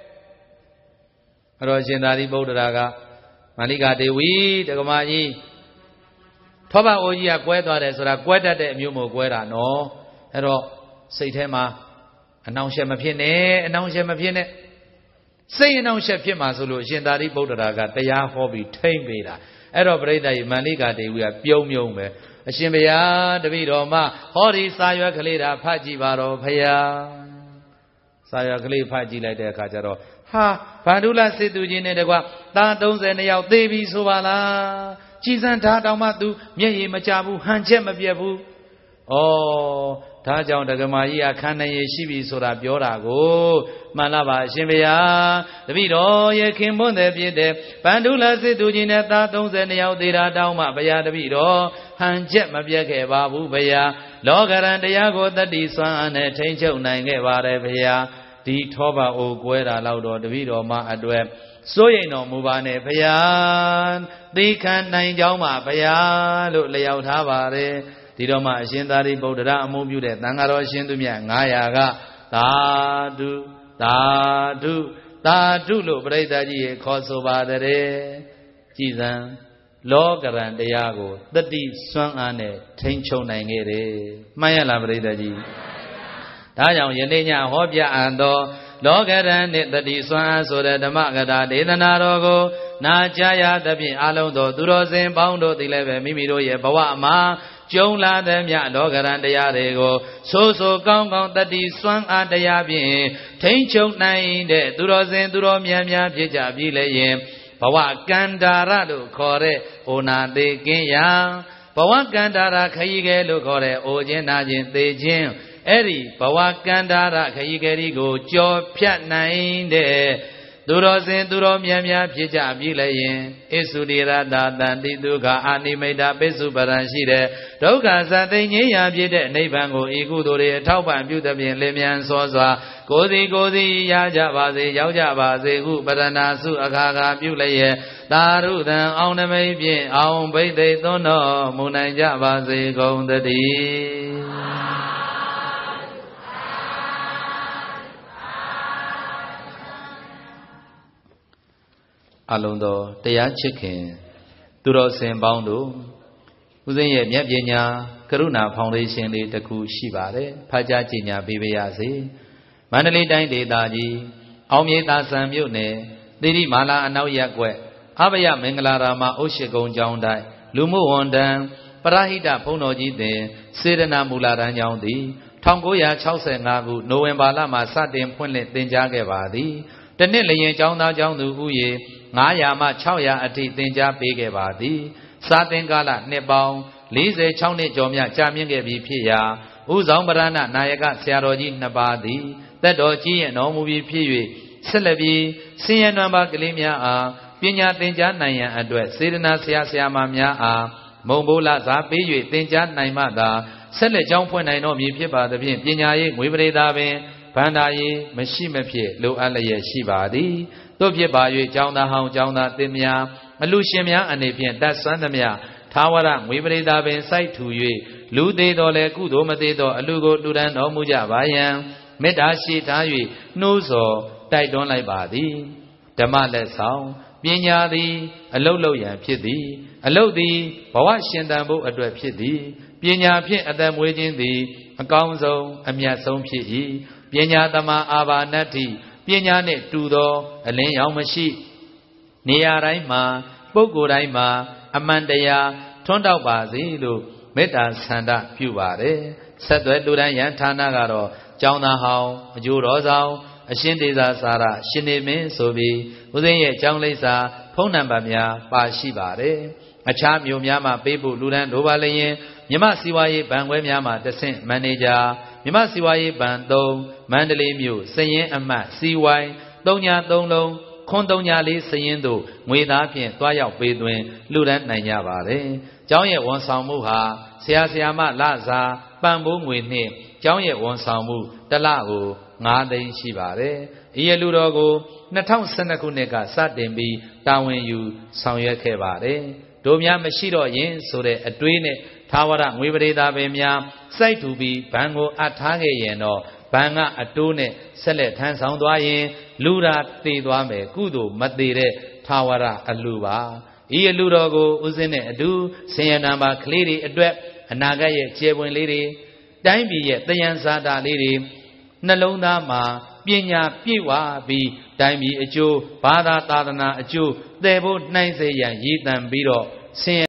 အဲ့တော့ရှင်သာရိပုတ္တရာကမာလိကာဒေဝီတက္ကမကြီးထောပါအိုကြီးကကွဲသွားတယ်ဆိုတာကွဲတတ်တဲ့အမျိုးမျိုးကွဲတာနော်အဲ့တော့စိတ်ထဲမှာအနှောင့်အယှက်မဖြစ်နဲ့အနှောင့်အယှက်မဖြစ်နဲ့စိတ်အနှောင့်အယှက်ဖြစ်မှာဆိုလို့အရှင်သာရိပုတ္တရာကတရားဟောပြီးထိမ့်ပေးတာအဲ့တော့ပရိသတ်ကြီးမာလိကာဒေဝီကပြုံးပြုံးပဲအရှင်ဘုရားတပည့်တော်မဟောဒီစာရွက်ကလေးဒါဖတ်ကြည့်ပါတော့ဘုရားစာရွက်ကလေးဖတ်ကြည့်လိုက်တဲ့အခါကျတော့ဟာဗန္ဓုလစေသူကြီးနဲ့တကွာသားသုံးဆယ်နှစ်ယောက်သေပြီဆိုပါလားကြည်စံဓာတောင်မှသူမျက်ရည်မကျဘူးဟန်ချက်မပြတ်ဘူးဩဒါကြောင့်ဒကမာကြီးအခန်းနဲ့ရရှိပြီဆိုတာပြောတာကိုမှန်လားပါအရှင်ဘုရားတပည့်တော်ရဲ့ခင်ပွန်းတဲ့ဖြစ်တဲ့ဗန္ဓုလစေသူကြီးနဲ့သားသုံးဆယ်နှစ်ယောက်သေတာတောင်းမှဘုရားတပည့်တော်ဟန်ချက်မပြတ်ခဲ့ပါဘူးဘုရားလောကရန်တရားကိုတတိစွမ်းအားနဲ့ထိန်းချုပ်နိုင်ခဲ့ပါတယ်ဘုရားဒီထောပါအိုကွဲတာလောက်တော့တပည့်တော်မှအတွက်စိုးရိမ်တော်မူပါနဲ့ဘုရားသိခံနိုင်ကြောင်းပါဘုရားလို့လျှောက်ထားပါတယ်ဒီတော့မှအရှင်သာရိပုတ္တရာအမှုပြုတဲ့သံဃာတော်ရှင်သူမြတ်ငါးရာကသာဓုသာဓုသာဓုလို့ပြိဿကြီးရေခေါ်ဆိုပါတယ်ကြည်စံလောကရန်တရားကိုတတိစွမ်းအားနဲ့ထိန်းချုပ်နိုင်ခဲ့တယ်မှန်ရလားပြိဿကြီးဒါကြောင့်ယနေ့ညဟောပြအပ်သောလောကရန်နှင့်တတိစွမ်းအားဆိုတဲ့ဓမ္မကထာဒေသနာတော်ကိုနာကြားရသဖြင့်အလုံးသောသူတော်စင်ပေါင်းတို့သည်လည်းပဲမိမိတို့ရဲ့ဘဝမှာကျုံလာသည်မြလောကရန်တရားတွေကိုဆိုးဆိုးကောင်းကောင်းတတိစွမ်းအားတရားဖြင့်ထိမ့်ချုပ်နိုင်တဲ့သူတော်စင်သူတော်မြတ်များဖြစ်ကြပြီလေယင်ဘဝကန္တာရလို့ခေါ်တဲ့ဩနာသေးကင်းရာဘဝကန္တာရခရီးကဲလို့ခေါ်တဲ့အိုခြင်းနာခြင်းသေခြင်းအဲ့ဒီဘဝကန္တာရခရီးကဲဒီကိုကြော်ဖြတ်နိုင်တဲ့သူတော်စင်သူတော်မြတ်များဖြစ်ကြပြီလေယင်ဣသုရိရတာတန်တိဒုက္ခအာနိမိတ်တာပိစုပရံရှိတဲ့ဒုက္ခဇာသိငြိမ်းရာဖြစ်တဲ့နိဗ္ဗာန်ကိုဤကုသိုလ်တွေအထောက်ပံ့ပြုသဖြင့်လင်းမြန်စောစွာကိုယ်စီကိုယ်စီရကြပါစေရောက်ကြပါစေဟုပရဏာစုအခါခါပြုလျက်သာရုသံအောင်နမိတ်ဖြင့်အောင်ဘိသိက်သွန်းတော်မူနိုင်ကြပါစေကုန်သတည်းအလုံးသောတရားချစ်ခင်သူတော်စင်ပေါင်းတို့ဦးဇင်းရဲ့မြတ်ပညာကရုဏာဖောင်ဒေးရှင်းလေးတစ်ခုရှိပါတယ်ဖတ်ကြားကြည်ညာပေးပါရစေမန္တလေးတိုင်းဒေသကြီးအောင်မြေသာဆန်မြို့နယ်သီရိမာလာအနောက်ရပ်ကွက်အဘယမင်္ဂလာရာမအုတ်ရှိကုံကျောင်းတိုင်းလူမှုဝန်ထမ်းပရဟိတဘုန်းတော်ကြီးတင်စေရနာမူလာတန်းကျောင်းသည်၁၉၆၅ခုနိုဝင်ဘာလမှာစတင်ဖွင့်လှစ်သင်ကြားခဲ့ပါသည်တနှစ်လျင်ကျောင်းသားကျောင်းသူဥယေငါးရာမှ၆ရာအထိသင်ကြားပေးခဲ့ပါသည်စာသင်ကာလနှစ်ပေါင်း၄၆နှစ်ကျော်မြကြာမြင့်ခဲ့ပြီဖြစ်ရာဥဆောင်ပရဏနာယကဆရာတော်ကြီးနှစ်ပါးသည်သက်တော်ကြီးရဲ့တော်မူပြီးဖြစ်၍ဆက်လက်ပြီးဆင်းရဲနွမ်းပါကလေးများအားပညာသင်ကြားနိုင်ရန်အတွက်စေတနာဆရာဆရာမများအားမုံဘိုးလာစားပေး၍သင်ကြားနိုင်မှသာဆက်လက်ကျောင်းဖွင့်နိုင်တော်မူဖြစ်ပါသဖြင့်ပညာရေးငွေပရိသပင်ဗန္ဒာရေးမရှိမဖြစ်လိုအပ်လျက်ရှိပါသည်တို့ဖြစ်ပါ၍ကျောင်းသားဟောင်းကျောင်းသားသင်များအလူရှင်များအနေဖြင့်တတ်ဆွမ်းသမျှသာဝရငွေပရိသပင်စိုက်ထူ၍လူသေးတော်လဲကုသိုလ်မသေးသောအလူကိုတူတန်းတော်မူကြပါယံမေတ္တာရှိထား၍နှိုးဆော်တိုက်တွန်းလိုက်ပါသည်ဓမ္မလက်ဆောင်ပညာသည်အလုတ်လုတ်ရန်ဖြစ်သည်အလုတ်သည်ဘဝရှင်သန်ဖို့အတွက်ဖြစ်သည်ပညာဖြင့်အသက်မွေးခြင်းသည်အကောင်းဆုံးအမြတ်ဆုံးဖြစ်၏ပညာသမာအာဘာနတ္တိပညာနှင့်တူသောအလင်းရောင်မရှိနေရာတိုင်းမှာပုဂ္ဂိုလ်တိုင်းမှာအမှန်တရားထွန်းတောက်ပါစေလို့မေတ္တာဆန္ဒပြုပါတယ်ဆက်သွဲလူတန်းယံဌာနကတော့ကျောင်းသားဟောင်းအကျိုးတော်ဆောင်အရှင်ဒေသာစာရရှင်နေမင်းဆိုပြီးဦးဇင်းရဲ့ကျောင်းလိပ်စာဖုန်းနံပါတ်များပါရှိပါတယ်အခြားမြို့များမှာပေးဖို့လူတန်းလိုပါလျင်မြမစီဝါရေးဘဏ်ခွဲများမှာတဆင့်မန်နေဂျာမြမစီဝါရေးဘဏ်သုံးမန္တလေးမြို့စရင်အမှတ်စီဝိုင်းသုံးညာသုံးလုံးခွန်သုံးညာလေးစရင်တို့ငွေသားဖြင့်တွားရောက်ပေးသွင်းလူတန်းနိုင်ကြပါတယ်ကျောင်းရဲ့ဝန်ဆောင်မှုဟာဆရာဆရာမလစာပံ့ပိုးငွေနှင့်ကျောင်းရဲ့ဝန်ဆောင်မှုတစ်လကိုငါးသိန်းရှိပါတယ်။ဤရလူတော်ကိုနှစ်ထောင်ဆယ်နှစ်ခုနှစ်ကစတင်ပြီးတာဝန်ယူဆောင်ရွက်ခဲ့ပါတယ်။တို့များမရှိတော့ရင်ဆိုတဲ့အတွေးနဲ့သာဝရငွေပရိသာပင်များစိုက်ထူပြီးဘဏ်ကိုအပ်ထားခဲ့ရင်တော့ဘဏ်ကအတိုးနဲ့ဆက်လက်ထမ်းဆောင်သွားရင်လူရာတည်သွားမယ်ကုသိုလ်မတည်တဲ့သာဝရအလူပါ။ဤအလူတော်ကိုဥစဉ်နဲ့အတူဆင်ရနံပါကလေးတွေအတွက်အနာဂတ်ရဲ့ကျေပွင့်လေးတွေတိုင်းပြည်ရဲ့တယံဇာတာလေးတွေနှလုံးသားမှာပညာပြည့်ဝပြီးတိုင်းပြည်အကျိုးဘာသာသာသနာအကျိုးတည်ဖို့နှိုင်းစေရန်ရည်တံပြီးတော့ဆင်